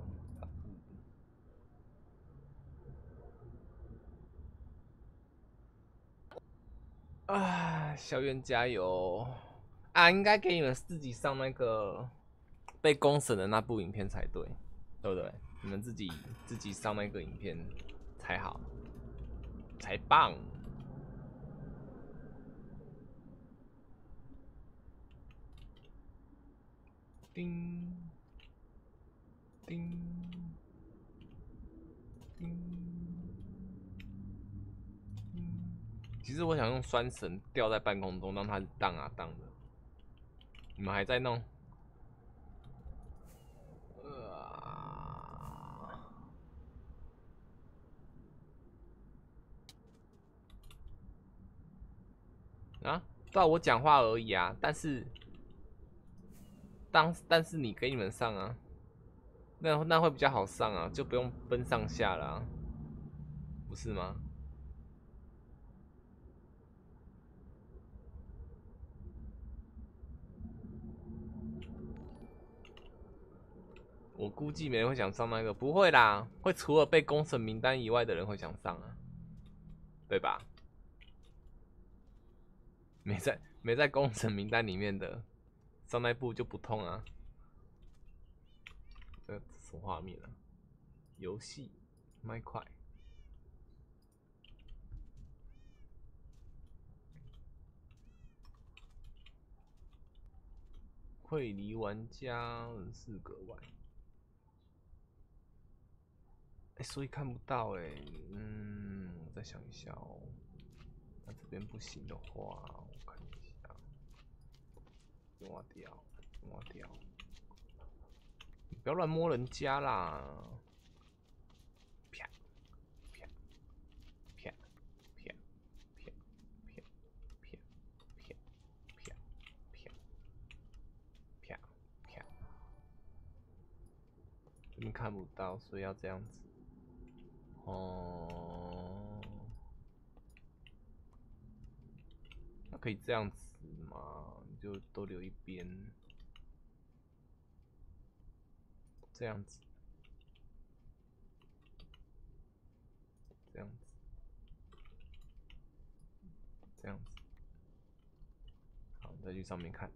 Speaker 1: 啊，小圆加油！啊，应该给你们自己上那个被公审的那部影片才对，对不对？你们自己上那个影片才好，才棒。叮叮叮。其实我想用酸绳吊在半空中，让它荡啊荡的。你们还在弄？啊，对啊，我讲话而已啊，但是你给你们上啊，那会比较好上啊，就不用分上下了啊，不是吗？我估计没人会想上那个，不会啦，会除了被公审名单以外的人会想上啊，对吧？没在公审名单里面的，上那部就不痛啊。这什么画面啊？游戏麦块。会离玩家4个外。所以看不到我再想一下哦。那这边不行的话，我看一下，挖掉，挖掉。你不要乱摸人家啦！啪啪啪啪啪啪啪啪啪啪啪。这边看不到，所以要这样子。哦，那可以这样子吗？你就都留一边，这样子，这样子，这样子。好，再去上面看。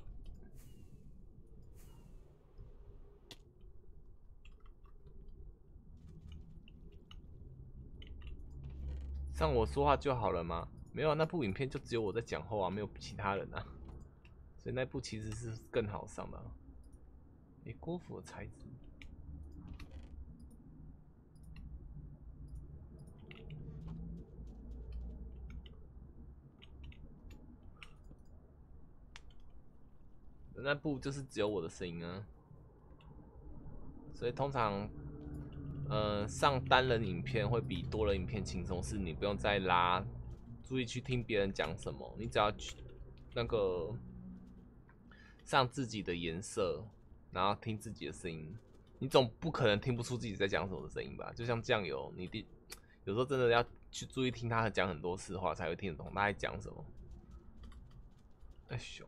Speaker 1: 像我说话就好了吗？没有，那部影片就只有我在讲话啊，没有其他人啊，所以那部其实是更好上的啊。郭芙的材质，那部就是只有我的声音啊，所以通常。上单人影片会比多人影片轻松，是你不用再注意去听别人讲什么，你只要去那个上自己的颜色，然后听自己的声音，你总不可能听不出自己在讲什么的声音吧？就像酱油，有时候真的要去注意听他讲很多次的话，才会听得懂他在讲什么。哎呦，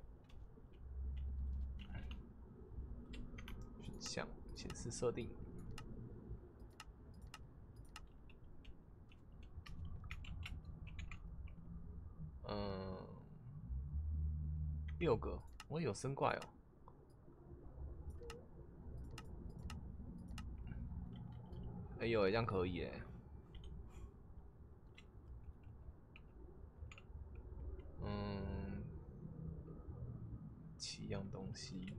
Speaker 1: 选项显示设定。6个，我有生怪哦。哎呦，这样可以哎。7样东西。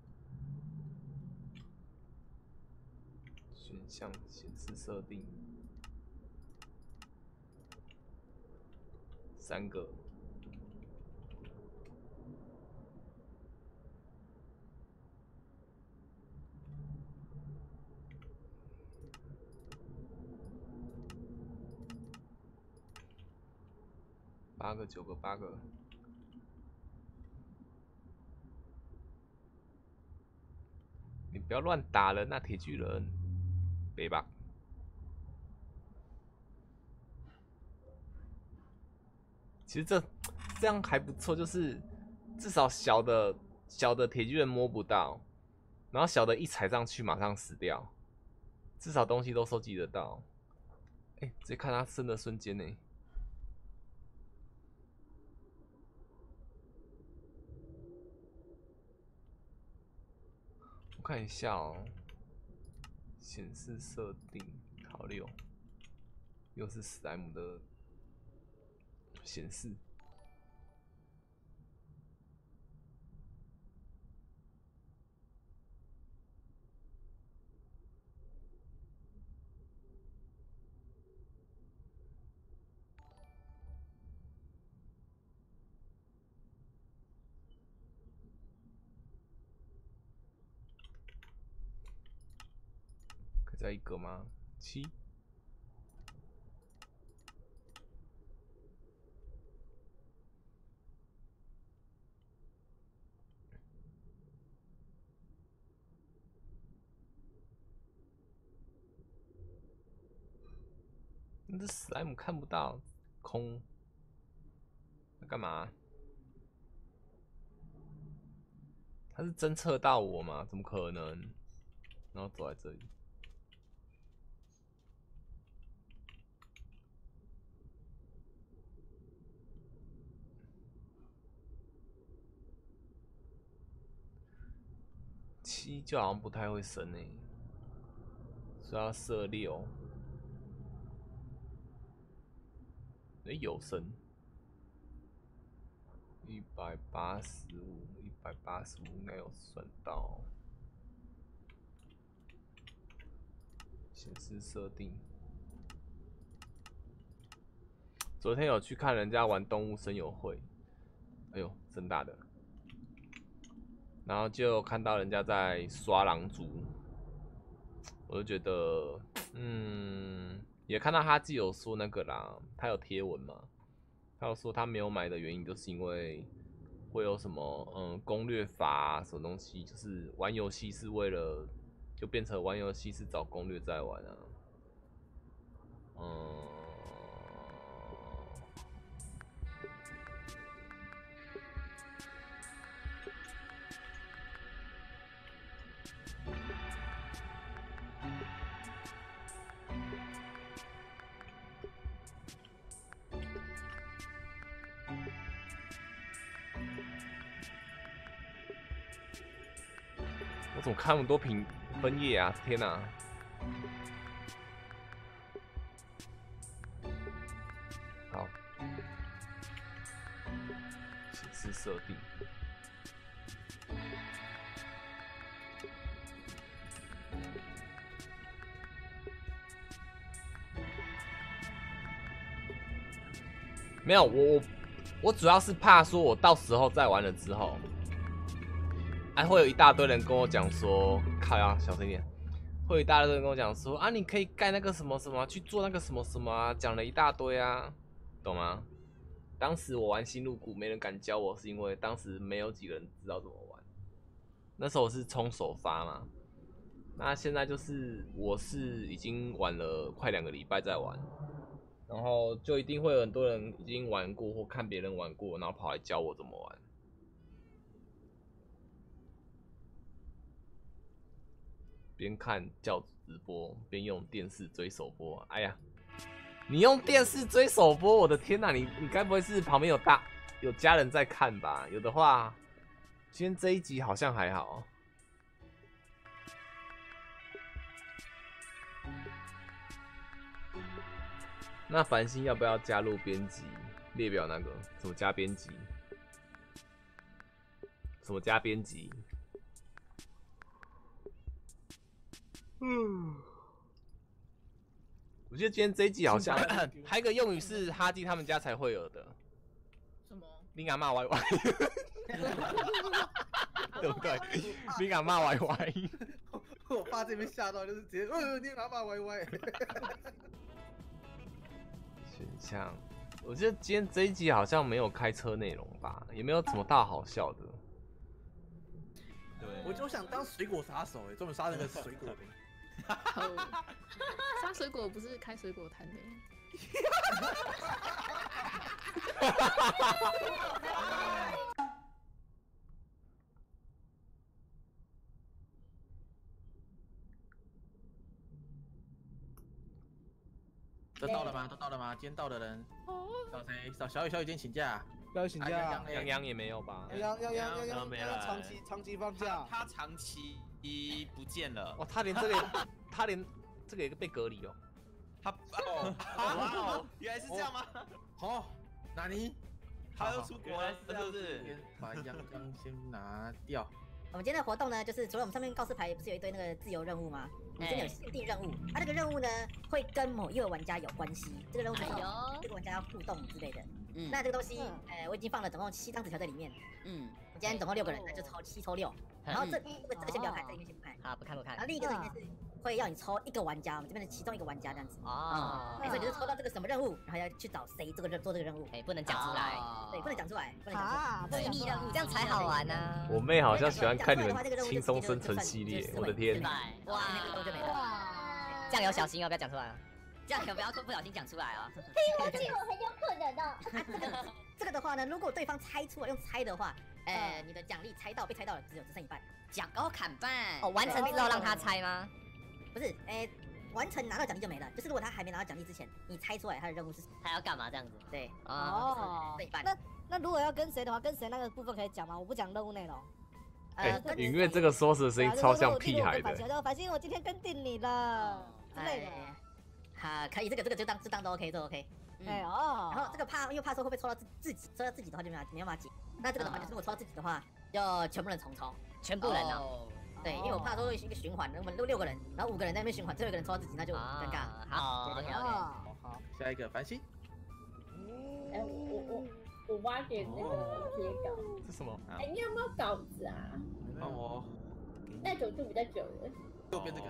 Speaker 1: 选项显示设定。3个。8个、9个、8个。你不要乱打人啊，铁巨人，别吧。其实这样还不错，就是至少小的铁巨人摸不到，然后小的一踩上去马上死掉，至少东西都收集得到。哎，直接看他生的瞬间呢。我看一下哦，显示设定好6，又是史莱姆的显示。再一个吗？7。这史莱姆看不到，空。在干嘛？他是侦测到我吗？怎么可能？然后走在这里。7就好像不太会升欸，所以要设6。有升185应该有算到。显示设定。昨天有去看人家玩动物森友会，哎呦，真大的！然后就看到人家在刷狼族，我就觉得，也看到他自己有说那个啦，他有贴文嘛，他有说他没有买的原因就是因为会有什么攻略法什么东西，就是玩游戏是为了就变成玩游戏是找攻略在玩啊，我怎么看那么多分页啊？天哪！好，显示设定。没有，我主要是怕说，我到时候再玩了之后。还会有一大堆人跟我讲说，靠呀，小声一点。会有一大堆人跟我讲说，啊，你可以盖那个什么什么，去做那个什么什么啊，讲了一大堆啊，懂吗？当时我玩星露谷，没人敢教我，是因为当时没有几个人知道怎么玩。那时候我是冲首发嘛，那现在就是我是已经玩了快2个礼拜在玩，然后就一定会有很多人已经玩过或看别人玩过，然后跑来教我怎么玩。边看教主直播，边用电视追首播。哎呀，你用电视追首播，我的天哪！你该不会是旁边有家人在看吧？有的话，今天这一集好像还好。那繁星要不要加入编辑列表？那个怎么加编辑？怎么加编辑？我记得今天这一集好像还有一个用语是哈基他们家才会有的，
Speaker 2: 什么？
Speaker 1: 你阿骂歪歪，对不对？你阿骂歪歪，
Speaker 4: 我爸这边吓到就是直接，你阿骂歪歪。
Speaker 1: 选项，我记得今天这一集好像没有开车内容吧，也没有什么大好笑的。
Speaker 4: 对，我就想当水果杀手终于杀那个水果。
Speaker 8: 杀水果不是开水果摊的。
Speaker 4: 这到了吗？都到了吗？今天到的人，找谁？找小雨，小雨今天请假。
Speaker 3: 要请假，
Speaker 1: 洋洋也没有吧？
Speaker 3: 要
Speaker 9: 没了，
Speaker 3: 长期放假。
Speaker 9: 他长期不见了。
Speaker 1: 哇，他连这个也被隔离哦。
Speaker 9: 他哦，原来是这样吗？
Speaker 4: 好，纳尼？
Speaker 9: 他又出国了，是不是？
Speaker 4: 把洋先拿掉。
Speaker 2: 我们今天的活动呢，就是除了我们上面告示牌不是有一堆那个自由任务吗？我们今天有限定任务，它这个任务呢会跟某一位玩家有关系，这个任务就是这个玩家要互动之类的。那这个东西，我已经放了总共7张纸条在里面。我今天总共6个人，那就抽7抽6。然后这个先不要看，这里面先不看。
Speaker 10: 好，不看。
Speaker 2: 然后另一个里面是会要你抽1个玩家，我们这边的其中1个玩家这样子。所以就是抽到这个什么任务，然后要去找谁做这个任务。
Speaker 10: 不能讲出来。
Speaker 2: 对，不能讲出来，
Speaker 10: 秘密任务，这样才好玩呢。
Speaker 1: 我妹好像喜欢看你们轻松生存系列，我的天！
Speaker 10: 哇，这样有小心哦，不要讲出来。这样可不要不小心讲出来哦。
Speaker 5: 黑墨镜我很有可能的。
Speaker 2: 这个的话呢，如果对方猜出来用猜的话，你的奖励被猜到了只剩一半，
Speaker 10: 奖高砍半。哦，完成之后让他猜吗？
Speaker 2: 不是，完成拿到奖励就没了。就是如果他还没拿到奖励之前，你猜出来他的任务是
Speaker 10: 他要干嘛这样子？
Speaker 2: 对，
Speaker 8: 哦，
Speaker 2: 一半。
Speaker 8: 那如果要跟谁的话，跟谁那个部分可以讲吗？我不讲任务内容。
Speaker 1: 因为这个说的声音超像屁孩的。
Speaker 8: 反正我今天跟定你了之类的。
Speaker 2: 可以，这个就当都 OK， 这 OK。然后这个因为怕说会不会抽到自己，抽到自己的话就没办法解。那这个的话就是如果抽到自己的话，要全部人重抽，
Speaker 10: 全部人哦。
Speaker 2: 对，因为我怕说一个循环，我们6个人，然后5个人在那边循环，最后1个人抽到自己，那就尴尬。
Speaker 10: 好，
Speaker 4: 好，下一个繁星。
Speaker 5: 我挖点那个贴稿。
Speaker 1: 是什么？
Speaker 5: 你有没有稿子啊？
Speaker 4: 帮我。
Speaker 5: 耐久度比较久的。
Speaker 4: 右边这个。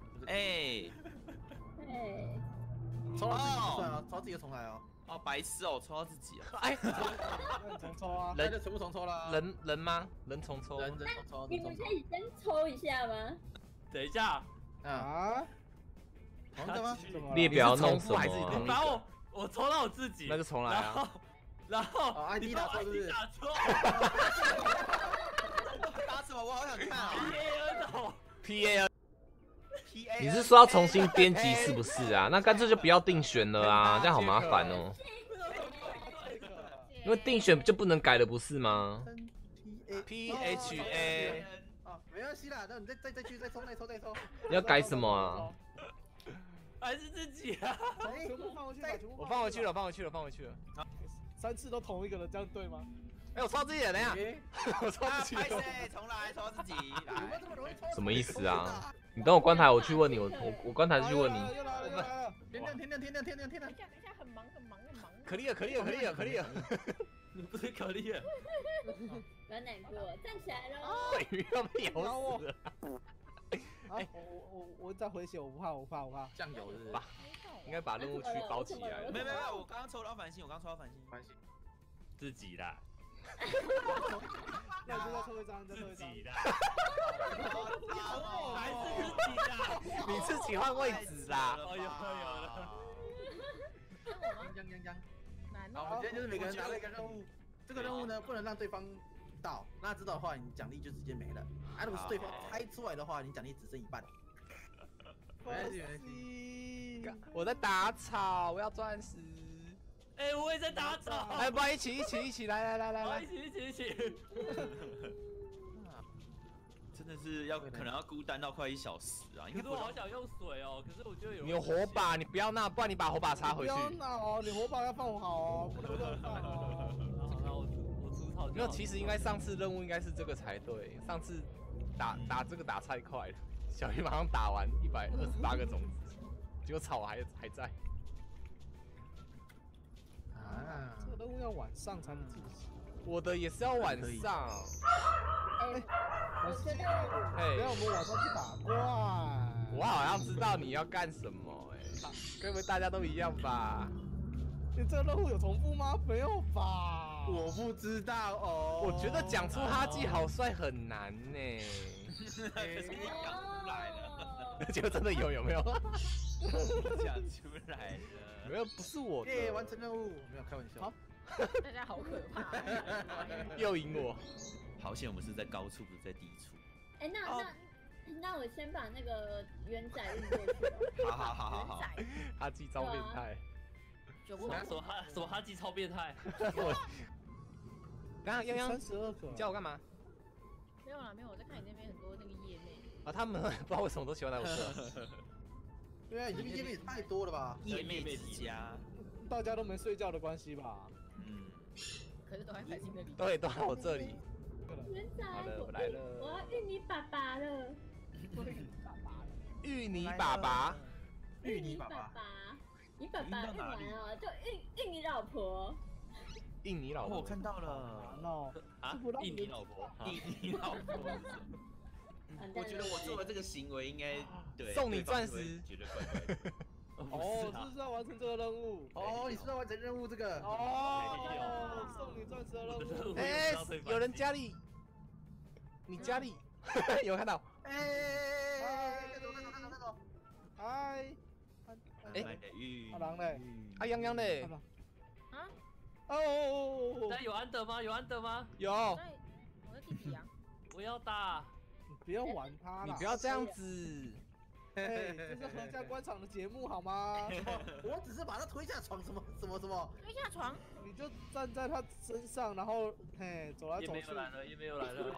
Speaker 4: 抽到自己不算啊，抽到自己就重来哦。
Speaker 9: 白痴哦，抽到自己啊！
Speaker 3: 重抽啊！
Speaker 4: 人就全部重抽啦。
Speaker 1: 人吗？人重抽。
Speaker 4: 人重抽。
Speaker 5: 你们可以先抽一下吗？
Speaker 7: 等一下
Speaker 3: 啊？
Speaker 4: 同一个吗？
Speaker 1: 列表弄什么？
Speaker 7: 还是你把我抽到我自己，
Speaker 1: 那就重来啊。
Speaker 7: 然后
Speaker 4: ID 打错是不是？
Speaker 9: 打什么？我好想看啊
Speaker 1: ！PA。你是说要重新编辑是不是啊？那干脆就不要定选了啊，这样好麻烦哦。因为定选就不能改了，不是吗
Speaker 4: ？PHA。没关系啦，那你再去再抽。
Speaker 1: 要改什么啊？
Speaker 7: 还是自己啊？
Speaker 1: 我放回去了。
Speaker 3: 3次都同一个人，这样对吗？
Speaker 1: 我抽自己了，等一下。我抽自己了。
Speaker 9: 重来，抽自己。
Speaker 1: 什么意思啊？你等我关台，我去问你，我关台去问你。
Speaker 4: 天亮！
Speaker 8: 等一下，很忙。
Speaker 1: 可以了。
Speaker 7: 你不是可丽尔？
Speaker 5: 不要难过，站起来喽！
Speaker 1: 尾鱼要被咬死了。
Speaker 3: 我在回血，我不怕。
Speaker 4: 酱油是
Speaker 1: 吧？应该把任务区包起来。
Speaker 9: 没有，我刚刚抽到繁星，
Speaker 7: 自己啦。
Speaker 3: 那就再抽一张，
Speaker 7: 自己啦。还是自己啦？
Speaker 1: 你自己换位置啦。
Speaker 7: 有了。
Speaker 4: 好，我们今天就是每个人拿了一个任务，这个任务呢不能让对方到，那知道的话你奖励就直接没了。如果是对方猜出来的话，你奖励只剩一半。没关系。
Speaker 1: 我在打草，我要钻石。
Speaker 7: 我也在打草。
Speaker 1: 不然一起，来，
Speaker 7: 一起。
Speaker 9: 真的是可能要孤单到快1小时啊！
Speaker 7: 可是我好想用水哦，可是我觉得
Speaker 1: 你有火把，你不要闹，不然你把火把插回去。
Speaker 3: 不要闹哦，你火把要放好哦，不能乱放哦。
Speaker 7: 好，我出草。
Speaker 1: 没有，其实应该上次任务应该是这个才对，上次打这个打太快了，小鱼马上打完128个种子，结果草还在。
Speaker 3: 这个任务要晚上才能进行。
Speaker 1: 我的也是要晚上。
Speaker 5: 我觉得，
Speaker 3: 等下我们晚上去打怪。
Speaker 1: 我好像知道你要干什么该不会大家都一样吧？
Speaker 3: 你这个任务有重复吗？没有吧？
Speaker 4: 我不知道哦。
Speaker 1: 我觉得讲出哈基好帅很难呢。
Speaker 9: 可是你讲出来了。
Speaker 1: 结果真的有没有？
Speaker 9: 讲出来了。
Speaker 1: 没有，不是我的。
Speaker 4: 完成任务，没有开玩笑。
Speaker 8: 大家好可怕。
Speaker 1: 又赢我。
Speaker 9: 好险，我们是在高处，不是在低处。
Speaker 5: 那那我先把那个元仔运过去。
Speaker 9: 好。
Speaker 1: 哈基超变态。
Speaker 7: 什么哈基超变态？
Speaker 1: 刚刚泱泱
Speaker 3: 32个，
Speaker 1: 你叫我干嘛？
Speaker 8: 没有啦，没有，我在看你那边很多那个页面。
Speaker 1: 啊，他们不知道为什么都喜欢来我这。
Speaker 4: 对啊，你这边页面也太多了吧？
Speaker 9: 页面之家，
Speaker 3: 大家都没睡觉的关系吧？
Speaker 8: 可是都在开心那里。
Speaker 1: 对，都在我这里。
Speaker 5: 元仔，
Speaker 1: 好的，我来了。
Speaker 5: 我要遇你爸爸了。
Speaker 1: 芋泥爸爸。
Speaker 5: 芋泥爸爸。你爸爸运完了，就运你老婆。
Speaker 1: 印尼老婆，
Speaker 9: 我看到了。
Speaker 7: 啊，印尼老婆，
Speaker 9: 印尼老婆。我觉得我做的这个行为应该对。
Speaker 1: 送你钻石，
Speaker 9: 觉得怪怪的。
Speaker 3: 哦，这是要完成这个任务。
Speaker 4: 哦，你是要完成任务这个。
Speaker 3: 哦，送你钻石的任务。
Speaker 1: 哎，有人家里，你家里有看到？
Speaker 4: 哎，看到。
Speaker 3: 嗨。
Speaker 1: 哎，
Speaker 3: 阿郎嘞，
Speaker 1: 阿泱泱嘞。
Speaker 8: 啊？
Speaker 3: 哦。
Speaker 7: 那有安德吗？有安德吗？
Speaker 1: 有。
Speaker 8: 我在第几啊？
Speaker 7: 我要打。
Speaker 3: 你不要玩他啦！
Speaker 1: 你不要这样子。
Speaker 3: 哎，这是合家观赏的节目好吗？
Speaker 4: 我只是把他推下床，什么？
Speaker 8: 推下床？
Speaker 3: 你就站在他身上，然后嘿走来走去。
Speaker 7: 也没有来了。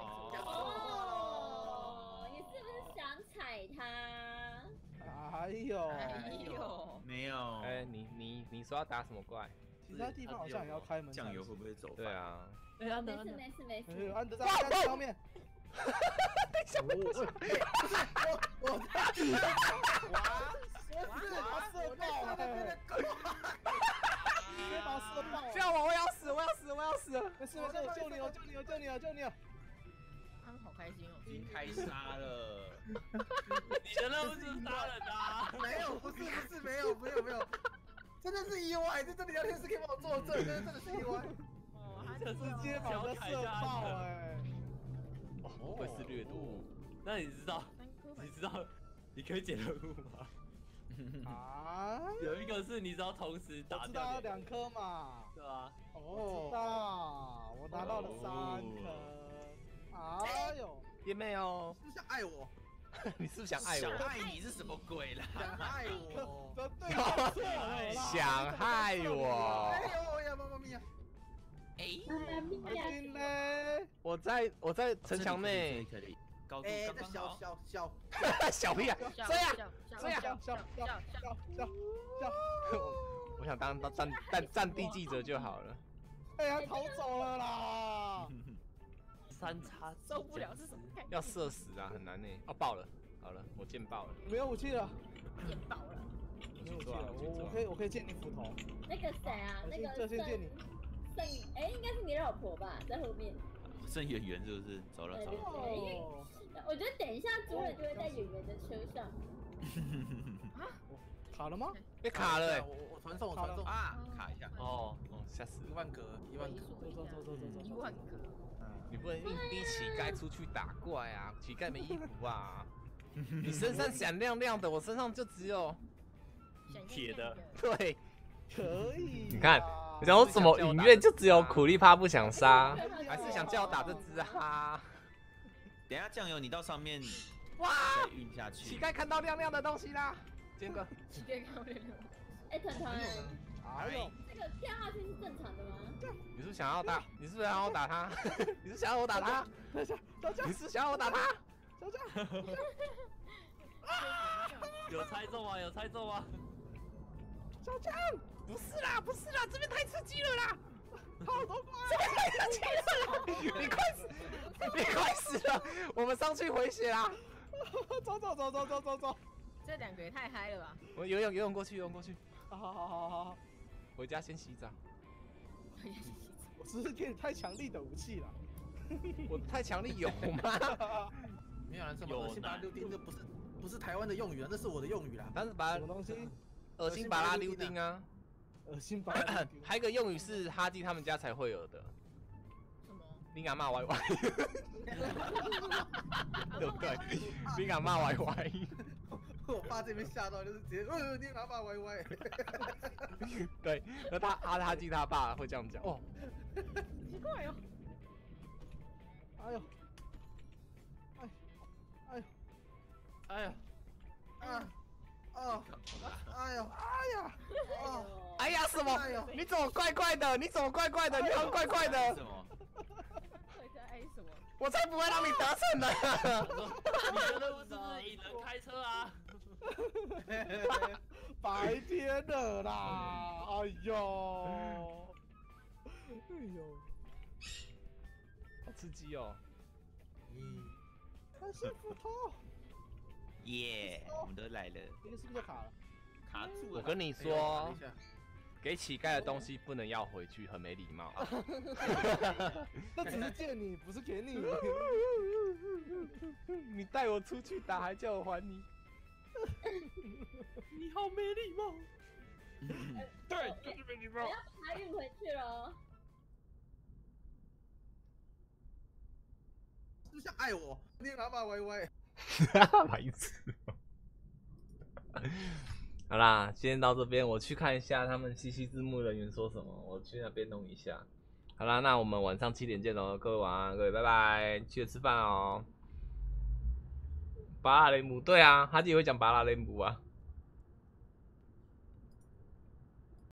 Speaker 5: 哦，你是不是想踩他？
Speaker 3: 哎呦，
Speaker 9: 没有。
Speaker 1: 哎，你说要打什么怪？
Speaker 3: 其他地方好像也要开门。
Speaker 9: 酱油会不会走？
Speaker 1: 对啊。
Speaker 7: 哎，安德，
Speaker 5: 没事。
Speaker 3: 安德在家里上面。
Speaker 1: 等一下，
Speaker 4: 我哇！
Speaker 3: 他射爆了！直接把他射爆！
Speaker 1: 叫我，我要死！
Speaker 3: 没事，我救你了！
Speaker 8: 他们好开心哦！
Speaker 9: 已经开杀了。
Speaker 7: 你的任务是杀人的。
Speaker 4: 没有，不是，没有，真的是意外，这真的聊天室可以帮我作证，真的是意外。
Speaker 8: 哦，
Speaker 3: 直接把他射爆哎！
Speaker 1: 不会是掠夺？
Speaker 7: 那你知道你可以解任务吗？
Speaker 3: 啊？
Speaker 7: 有一个是你只要同时打掉。
Speaker 3: 我知道2颗嘛。
Speaker 7: 对啊。
Speaker 3: 哦，我知道，我拿到了3颗。哎呦，
Speaker 1: 也没有。
Speaker 4: 是不是想爱我？
Speaker 1: 你是不是想爱我？
Speaker 9: 想爱你是什么鬼啦？
Speaker 4: 想害我？
Speaker 1: 想害我？
Speaker 4: 哎呦呀，妈妈咪呀！
Speaker 1: 我在城墙内。
Speaker 4: 哎，这
Speaker 1: 小屁啊！这样。我想当战地记者就好了。
Speaker 3: 哎呀，逃走了啦
Speaker 7: ！3叉
Speaker 8: 受不了是什么？
Speaker 1: 要射死啊，很难呢。哦，爆了，好了，我剑爆了。
Speaker 3: 没有武器了。
Speaker 8: 剑爆了。
Speaker 3: 没有武器了，我可以借你斧头。
Speaker 5: 那个谁啊？那个
Speaker 3: 这先借你。
Speaker 5: 应该是你老婆吧，在后面。
Speaker 9: 剩圆圆是不是？走了。
Speaker 5: 因为我觉得等一下主人就会在圆圆的车上。
Speaker 3: 卡了吗？
Speaker 1: 被卡了哎！
Speaker 4: 我传送
Speaker 9: 啊！卡一下。
Speaker 1: 哦，吓死
Speaker 4: ！1万格。
Speaker 3: 走。
Speaker 8: 1万格。
Speaker 1: 你不能硬逼乞丐出去打怪啊！乞丐没衣服啊！你身上闪亮亮的，我身上就只有
Speaker 7: 铁的。
Speaker 1: 对，
Speaker 3: 可以。
Speaker 1: 你看，我想说怎么隐约就只有苦力怕不想杀，还是想叫我打这只啊？
Speaker 9: 等下酱油你到上面
Speaker 1: 哇，
Speaker 9: 再运下去。
Speaker 1: 乞丐看到亮亮的东西啦！坚哥，
Speaker 8: 乞丐看到亮亮。
Speaker 5: 哎，团，
Speaker 3: 哎呦，
Speaker 5: 这个跳下去是正常的吗？
Speaker 1: 你是不是想要打？你是不是想要我打他？你是想要我打他？你是想要我打他？
Speaker 7: 有猜中吗？
Speaker 3: 小强，
Speaker 1: 不是啦，这边太刺激了啦！
Speaker 3: 好多怪，
Speaker 1: 这边太刺激了啦！你快死了！我们上去回血啦！
Speaker 3: 走。
Speaker 8: 这2个也太嗨了吧！
Speaker 1: 我游泳过去。
Speaker 3: 好。
Speaker 1: 回家先洗澡。
Speaker 3: 我是不是给你太强力的武器了？
Speaker 1: 我太强力有吗？
Speaker 4: 没有人这么恶心巴拉溜丁，这不是台湾的用语啊，那是我的用语啦。
Speaker 1: 但是把
Speaker 3: 什么东西？
Speaker 1: 恶心巴拉溜丁啊！
Speaker 3: 恶心巴拉溜丁。
Speaker 1: 还有一个用语是哈基他们家才会有的。
Speaker 8: 什么？
Speaker 1: 你敢骂歪歪？对不对？你敢骂歪歪？
Speaker 4: 我爸这边吓到，就是直接，你敢骂歪歪？
Speaker 1: 对，那哈基他爸会这样讲哦。
Speaker 8: 奇怪哦。
Speaker 3: 哎呦，
Speaker 7: 哎呀，
Speaker 1: 哎呀什么？你怎么怪怪的？你怎么怪怪的？你好怪怪的。
Speaker 9: 什么？
Speaker 8: 哎什么？
Speaker 1: 我才不会让你得逞呢！
Speaker 7: 你的任务是不是引人开车啊？
Speaker 3: 白天的啦！哎呦，
Speaker 1: 好刺激哦！
Speaker 3: 开心斧头。
Speaker 9: 耶，我们都来了。
Speaker 3: 这个是不是就卡了？
Speaker 9: 卡住了。
Speaker 1: 我跟你说，给乞丐的东西不能要回去，很没礼貌。
Speaker 3: 那只是借你，不是给你。
Speaker 1: 你带我出去打，还叫我还你。你好没礼貌。对，就是没礼貌。
Speaker 5: 我要把它运回去了。
Speaker 4: 是不是爱我？你拿把歪歪。
Speaker 1: 白痴。好啦，今天到这边，我去看一下他们西西字幕人员说什么，我去那边弄一下。好啦，那我们晚上7点见喽，各位晚安，各位拜拜，记得吃饭哦。巴拉雷姆，对啊，他自己会讲巴拉雷姆啊。